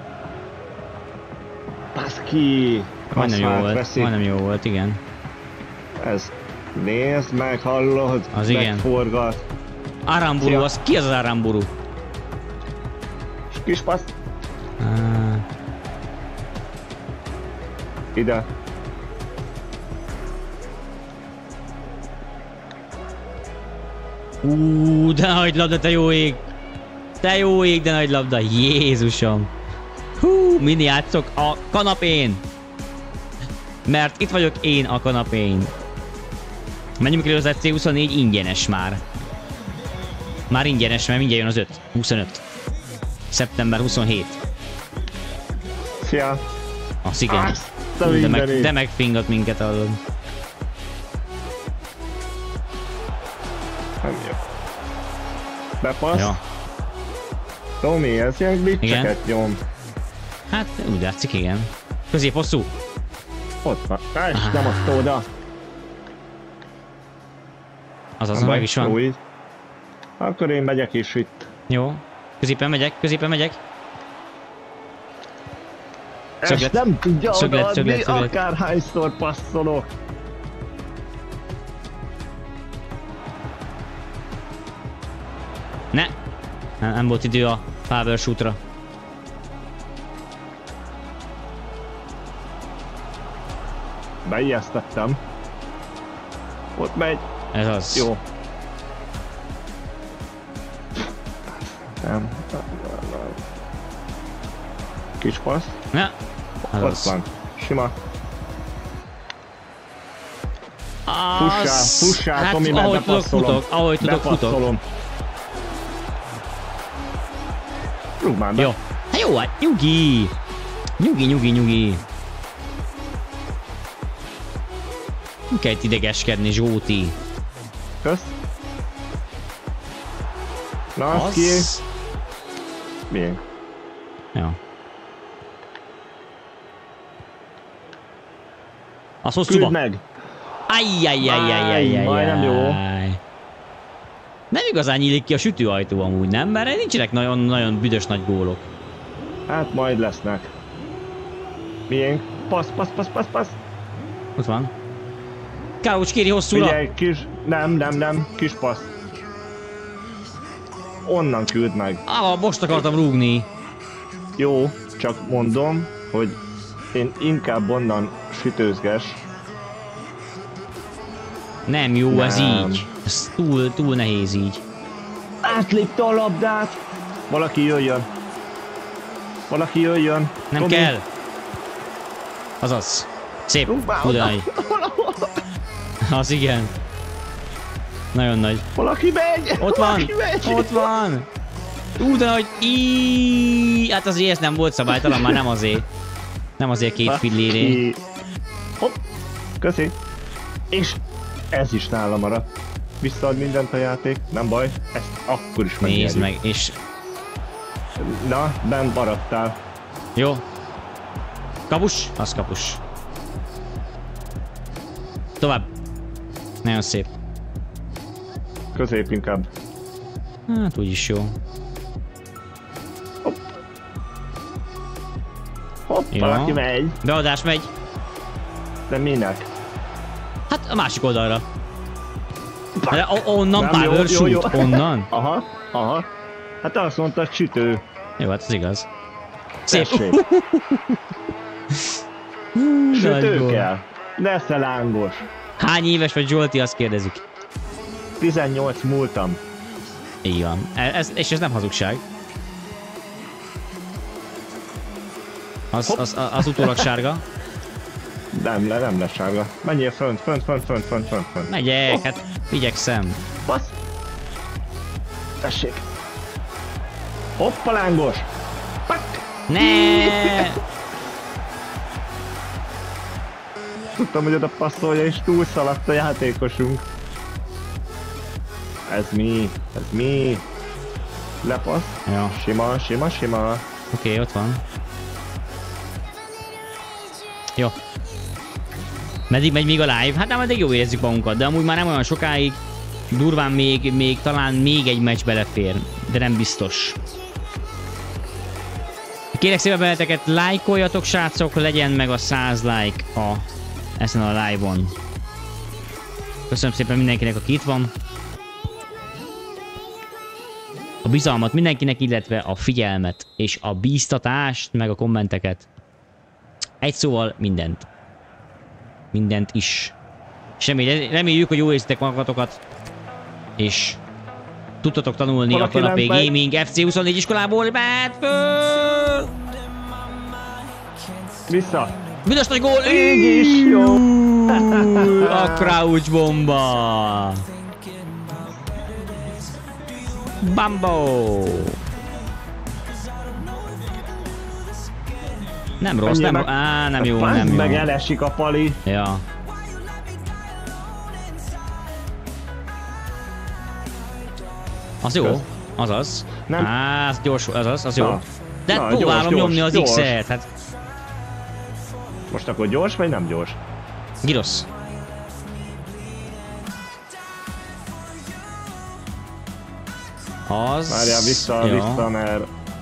Baszki! Majdnem jó volt, igen. Ez. Nézd meg, hallod? Az igen. Megforgat. Aramburu, az ki az Aramburu? Kis passz. Ide. De nagy labda, te jó ég! Te jó ég, de nagy labda, Jézusom! Min játszok a kanapén? Mert itt vagyok én a kanapén. Menjünk el az FC24 ingyenes már. Már ingyenes, mert mindjárt jön az 25. Szeptember 27. Szia! Az igen. De megfingat minket hallod. Nem jó. Bepassz? Ja. Tomi, ez ilyen glitcheket nyom. Hát úgy látszik, igen. Közép hosszú. Ott van. És nem adta oda. Azaz, meg is van. Úgy. Akkor én megyek is itt. Jó. Középen megyek. Ezt nem tudja odaadni, szöglet. akárhányszor passzolok. Ne! Nem volt idő a power shootra. Beijesztettem. Ott megy. Ez az. Jó. Nem. Kis passz. Ne! Ott van. Sima. Fussál, hát, Tomi, mert bepasszolom. Ahogy tudok, futok. Rúg már be. Jó. Hát jó, hát nyugi. Nyugi. Nem kell itt idegeskedni, Zsóti. Kösz. Na, az ki? Milyen? Ja. Az hosszúba. Küld meg. Ajjajjajjajjajjajjaj. Majdnem jó. Nem igazán nyílik ki a sütőajtó amúgy, nem? Mert nincsenek nagyon büdös nagy gólok. Hát majd lesznek. Miénk? Passz. Ott van. Crouch kéri hosszúra. Figyelj, kis... Nem. Kis passz. Onnan küld meg. Most akartam rúgni. Jó, csak mondom, hogy én inkább onnan sütőzges. Nem jó, ez így. Ez túl nehéz így. Átlépte a labdát. Valaki jöjjön. Nem Tomi. kell. Azaz. Szép. Udaj. Az igen. Nagyon nagy. Valaki megy. Ott van. De nagy. Hát azért ez nem volt szabálytalan, már nem azért. Nem azért két filléré. Hopp. Köszi. És ez is nála maradt. Visszaad mindent a játék, nem baj, ezt akkor is megnyerjük. Nézd meg, és... Na, bent maradtál. Jó. Kapus? Az kapus. Tovább. Nagyon szép. Közép inkább. Hát úgyis jó. Hopp, valaki megy. Beadás megy. De minek? Hát a másik oldalra. De onnan power shoot, onnan? Aha. Hát azt mondta, sütő. Jó, hát ez igaz. Szép. Sütő kell. Nesze lángos. Hány éves vagy, Zsolti, azt kérdezik. 18 múltam. Így van. És ez nem hazugság. Az utólag sárga. Nem lesz sárga. Menjél fönt. Megyek, hát igyekszem. Bassz. Tessék. Hoppa lángos. Pak. Ne! tudtam, hogy oda passzolja, és túlszaladt a játékosunk. Ez mi? Lepassz. Ja. Sima. Oké, ott van. Jó. Meddig megy még a live? Hát nem, eddig jó érezzük magunkat, de amúgy már nem olyan sokáig. Durván még talán még egy meccs belefér, de nem biztos. Kérek szépen benneteket, lájkoljatok srácok, legyen meg a 100 like ezen a live-on. Köszönöm szépen mindenkinek, aki itt van. A bizalmat mindenkinek, illetve a figyelmet és a bíztatást, meg a kommenteket. Egy szóval mindent. Mindent is. És reméljük, hogy jól érzitek magatokat, és tudtatok tanulni valaki a kanapé megy. gaming FC24 iskolából. Föl! Vissza. Büdös nagy gól! Így is jó. A crouch bomba! Bambo! Nem rossz, nem rossz. Á, nem jó, nem jó. Meg elesik a pali. Ja. Az jó, azaz. Nem. Á, az gyors, az jó. Na. De Na, próbálom gyors, nyomni az gyors. X-et, hát Most akkor gyors vagy nem gyors? girosz. Az... Várjál, vissza, mert...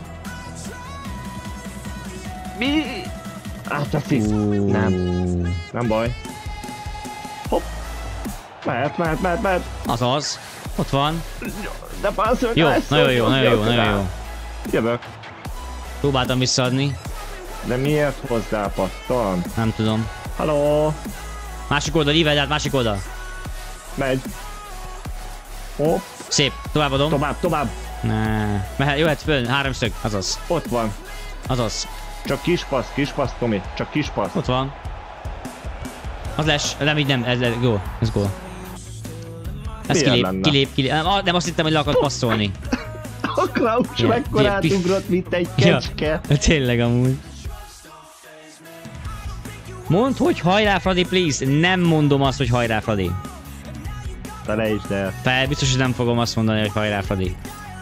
Mi? Átteszik. Nem baj. Hopp. Mehet. Azaz. Ott van. De passzol, Jó, nagyon jó. Jövök. Próbáltam visszaadni. De miért hozzá pattan? Nem tudom. Halló. Másik oldal, íveld át, másik oldal. Megy. Hopp. Szép, továbbadom. Tovább. Mehet, jöhet föl, háromszög, azaz. Ott van. Azaz. Csak kis passz, Tomi. Csak kis passz. Ott van. Az les, nem így nem, ez gól. Ez gól. Ez Milyen lenne? kilép. Nem, azt hittem, hogy le akart passzolni. A Crouch Ja, mekkorát ja, ugrott, mint egy kecske. Ja, tényleg amúgy. Mondd, hogy hajrá Fradi, please. Nem mondom azt, hogy hajrá Fradi. Felejtsd el. Biztos, hogy nem fogom azt mondani, hogy hajrá Fradi.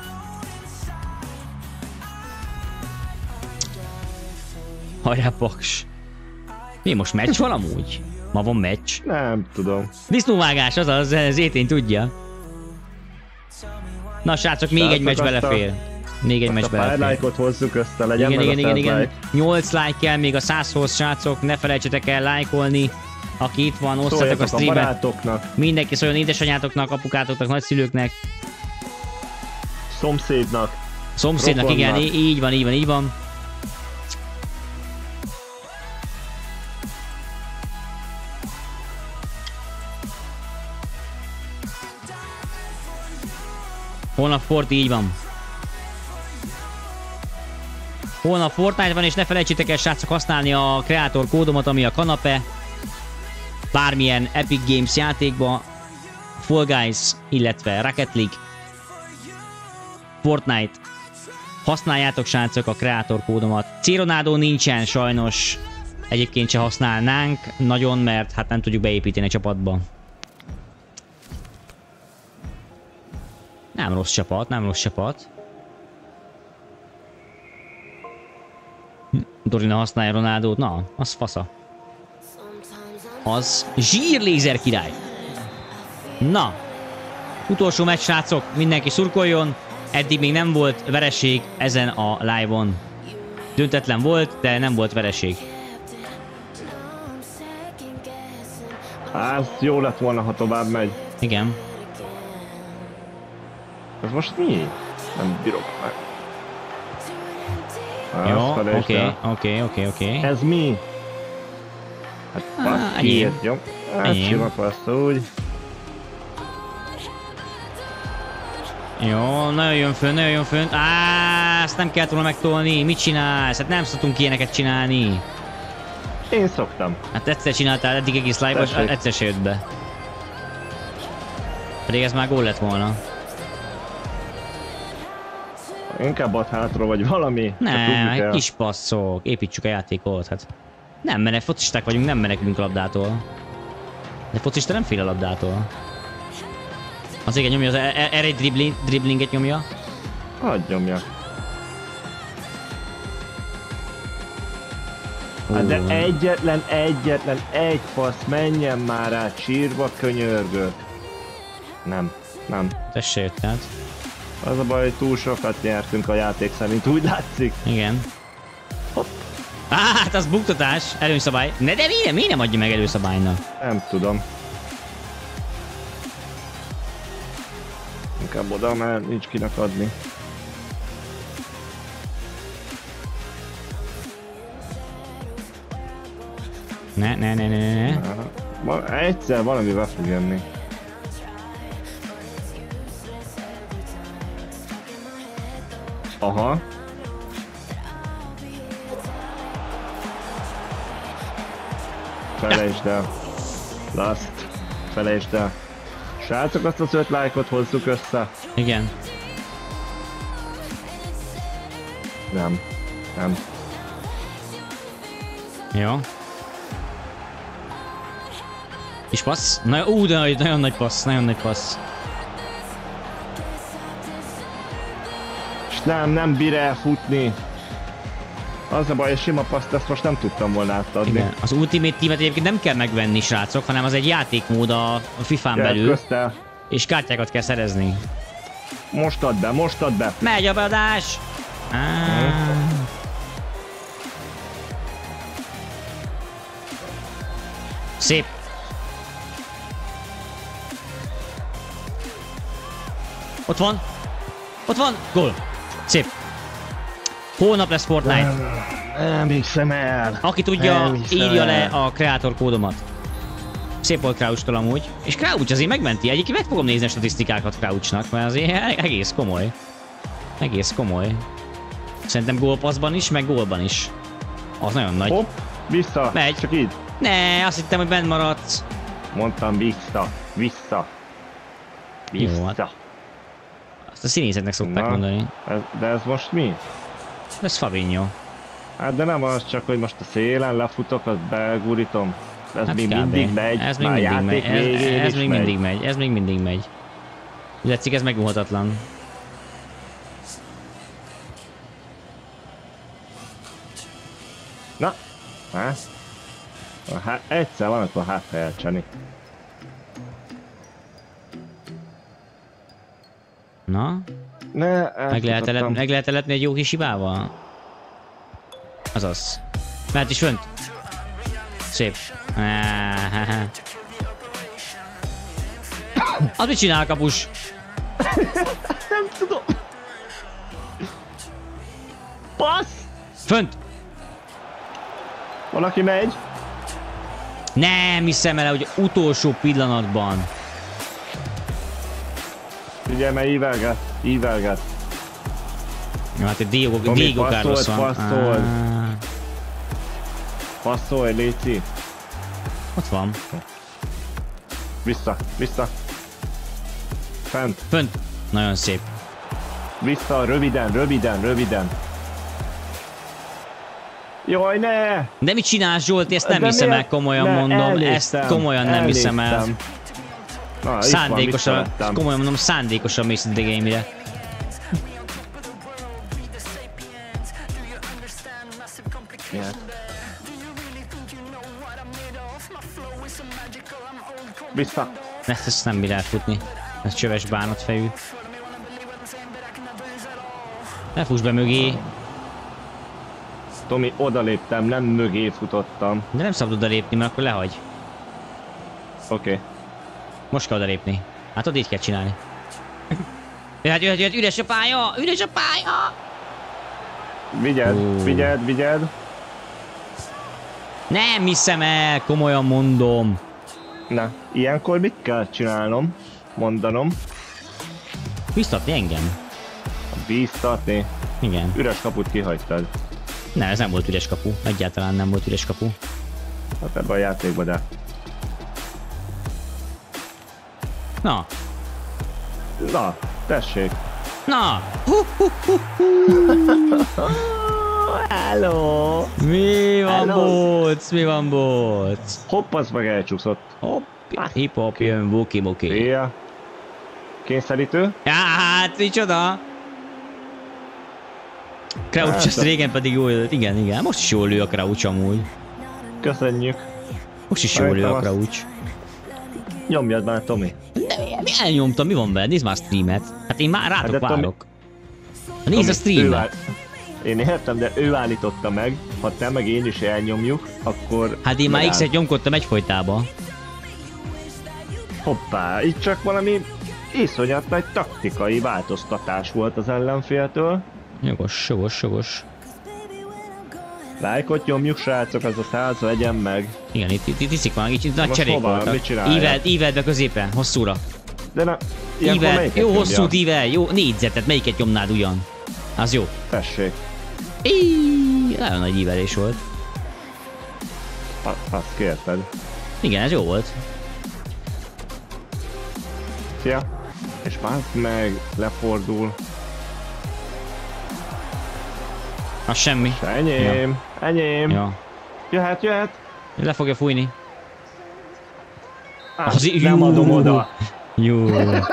Hajrá Paks. Mi most meccs van amúgy? Ma van meccs. Nem tudom. Disznóvágás, azaz, ez Étény tudja. Na srácok, még egy meccs belefér. Még egy meccs A pár belefér. like-ot hozzuk össze, legyen Igen. 8 like kell még a 100-hoz, srácok, ne felejtsetek el lájkolni. Aki itt van, osszátok a Szóljatok a streamet. barátoknak, Mindenki szóljon édesanyátoknak, apukátoknak, nagyszülőknek, szomszédnak. szomszédnak, igen, Rokonnak. így van. Holnap Forti, így van. Holnap Fortnite van, és ne felejtsétek el, srácok, használni a kreator kódomat, ami a kanape. Bármilyen Epic Games játékba, Fall Guys, illetve Rocket League, Fortnite. Használjátok, srácok, a kreator kódomat. C-Ronaldo nincsen sajnos. Egyébként se használnánk nagyon, mert hát nem tudjuk beépíteni a csapatba. Nem rossz csapat. Dorina használja Ronaldót, na, az fasza. Az zsírlézer király. Na, utolsó meccs, srácok, mindenki szurkoljon. Eddig még nem volt vereség ezen a live-on. Döntetlen volt, de nem volt vereség. Hát, jó lett volna, ha tovább megy. Igen. Ez most mi? Nem bírok meg. Jó, oké. Ez mi? Hát passz enyém. kiért, jó? Hát Enyém. sima passz, úgy. Jó, nagyon jön fönn. Ezt nem kellett volna megtolni. Mit csinálsz? Hát nem szoktunk ilyeneket csinálni. Én szoktam. Hát egyszer csináltál eddig egész live-os, Tessék. egyszer se jött be. Pedig ez már gól lett volna. Inkább ad hátra vagy valami. Nem, kis passzok. Építsük a játékot, hát. Nem, mert focisták vagyunk, nem menekülünk a labdától. De focista nem fél a labdától. Az igen, nyomja, erre egy driblinget nyomja. Hadd nyomja. Hát de egyetlen egy passz, menjen már át, sírva könyörgök. Nem. Tessék, tehát. Az a baj, hogy túl sokat nyertünk a játék szerint, úgy látszik. Igen. Hopp. Hát az buktatás, előszabály. De miért nem adja meg előszabálynak? Nem tudom. Inkább oda, mert nincs kinek adni. Ne. Egyszer valami be fog jönni. Aha. Felejtsd el. Last. Felejtsd el. Srácok, azt az 5 lájkot hozzuk össze. Igen. Nem. Jó. És passz? De nagyon nagy passz. És nem bír elfutni. Az a baj, hogy sima paszt, ezt most nem tudtam volna átadni. Igen. Az Ultimate Team-et egyébként nem kell megvenni, srácok, hanem az egy játékmód a FIFA-n belül. Köztel. És kártyákat kell szerezni. Most add be. Megy a beadás! Szép. Ott van, gól. Szép. Holnap lesz Fortnite. Nem hiszem el. Aki tudja, írja le a kreátor kódomat. Szép volt Crouch-tól amúgy. És Crouch azért megmenti. Egyébként meg fogom nézni a statisztikákat Crouchnak, mert azért egész komoly. Szerintem gólpasszban is, meg gólban is. Az nagyon nagy. Hopp, vissza. Megy. Csak így. Ne, azt hittem, hogy benn maradsz. Mondtam vissza. Jó, hát. Azt a színészeknek szokták mondani. De ez most mi? Ez Fabinho. Hát de nem az csak, hogy most a szélen lefutok, azt begurítom. Ez Hát még kb. mindig megy. Ez még mindig megy. Látszik, ez megúhatatlan. Na, egyszer van, akkor hátra elcseni. Na? Meg lehet eletni egy jó kis hibával? Azaz. Mehet is fönt. Szép. Az mit csinál a kapus? Nem tudom. Passz! Fönt! Valaki megy. Nem hiszem el, hogy utolsó pillanatban. Ugye, mert ívelget. Ja, hát egy Diego Carlos van. Passzolj, Léci. Ott van. Vissza. Fönt. Nagyon szép. Vissza, röviden. Jaj, ne! De mit csinálsz, Zsolti? Ezt nem hiszem el, komolyan mondom. Ezt komolyan nem hiszem el. Szándékosan, komolyan mondom, szándékosan mész a game-re. Vissza. Ezt nem bír elfutni. Ez csöves bánatfejű. Ne fuss be mögé. Tomi, odaléptem, nem mögé futottam. De nem szabad odalépni, mert akkor lehagy. Oké. Most kell odalépni. Hát ott így kell csinálni. Jöhet, üres a pálya! Vigyed. Nem hiszem el, komolyan mondom. Na, ilyenkor mit kell csinálnom? Mondanom. Bíztatni engem? Bíztatni? Igen. Üres kaput kihagytad. Ne, ez nem volt üres kapu. Egyáltalán nem volt üres kapu. Hát ebben a játékban, de... Na, tessék. Na! Hello! Mi van, Hello. Bóc? Mi van, Bóc? Hopp, az meg elcsúszott. Hopp, hip-hop jön, buki-buki. Szia. Kényszerítő? Hát, micsoda? Crouch, Hát, ezt régen pedig jól lőtt. Igen, igen. Most is jól lő a Crouch amúgy. Köszönjük. Most is jól lő a Szerintem azt- Crouch. Nyomjad már, Tomi. Mi elnyomtam, mi van veled? Nézd már a streamet. Hát én már rátok Hát de Tomi- várok. Nézd a Tomi, ő streamet. Én értem, de ő állította meg. Ha te meg én is elnyomjuk, akkor... Hát én már megáll. X-et nyomkodtam egyfolytába. Hoppá, itt csak valami iszonyat nagy taktikai változtatás volt az ellenféltől. Jogos, jogos, jogos. Lájkot nyomjuk, srácok, az a 100 legyen meg. Igen, itt iszik van, itt nagy Most cserék hova? voltak. Mit csinálja? Íveld be középre, hosszúra. De na, ilyenkor Íveld, melyiket jó nyomja? hosszút ível, jó négyzetet, melyiket nyomnád ugyan? Az jó. Tessék, Nagyon nagy ívelés volt. azt kérted. Igen, ez jó volt. Szia. És már meg lefordul. Az semmi. Enyém, enyém. Ja. Jöhet, jöhet. Le fogja fújni. Nem Jú. adom oda. Jó.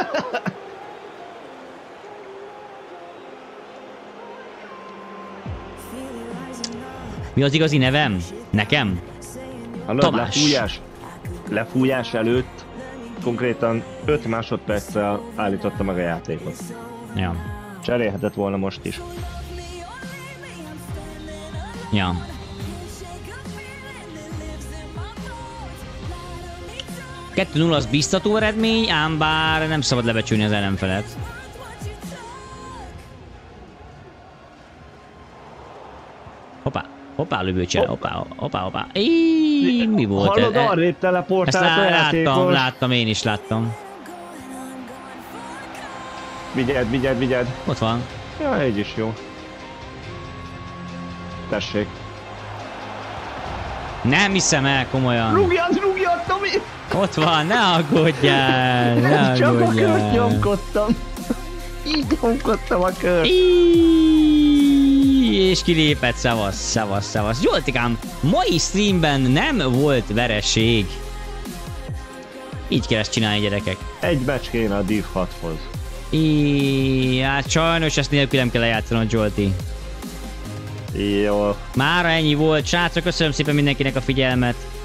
Mi az igazi nevem? Nekem? Hallod, Tamás. lefújás előtt konkrétan 5 másodperccel állította meg a játékot. Ja. Cserélhetett volna most is. Ja. Kettő 0 az biztató eredmény, ám bár nem szabad lebecsülni az ellenfelet. Hoppá, hoppá, lövőcsel, hoppá, hoppá, hoppá. Mi volt Hallod, ez? arrébb Ezt teleportált a játékos. láttam, én is láttam. Vigyed, vigyed, vigyed. Ott van. Ja, így is jó. Tessék. Nem hiszem el, komolyan. Rúgjad, Tomi! Ott van, ne aggódjál, ne Csak a kört aggódjál. nyomkodtam. Így nyomkodtam a kört. És kilépett, szavasz, szavasz, szavasz. Zsoltikám, mai streamben nem volt vereség. Így kell ezt csinálni, gyerekek. Egy meccs kéne a Div 6-hoz. Hát sajnos ezt nélkülem kell lejátszanod, Zsolti. Jó. Mára ennyi volt, srácok, köszönöm szépen mindenkinek a figyelmet.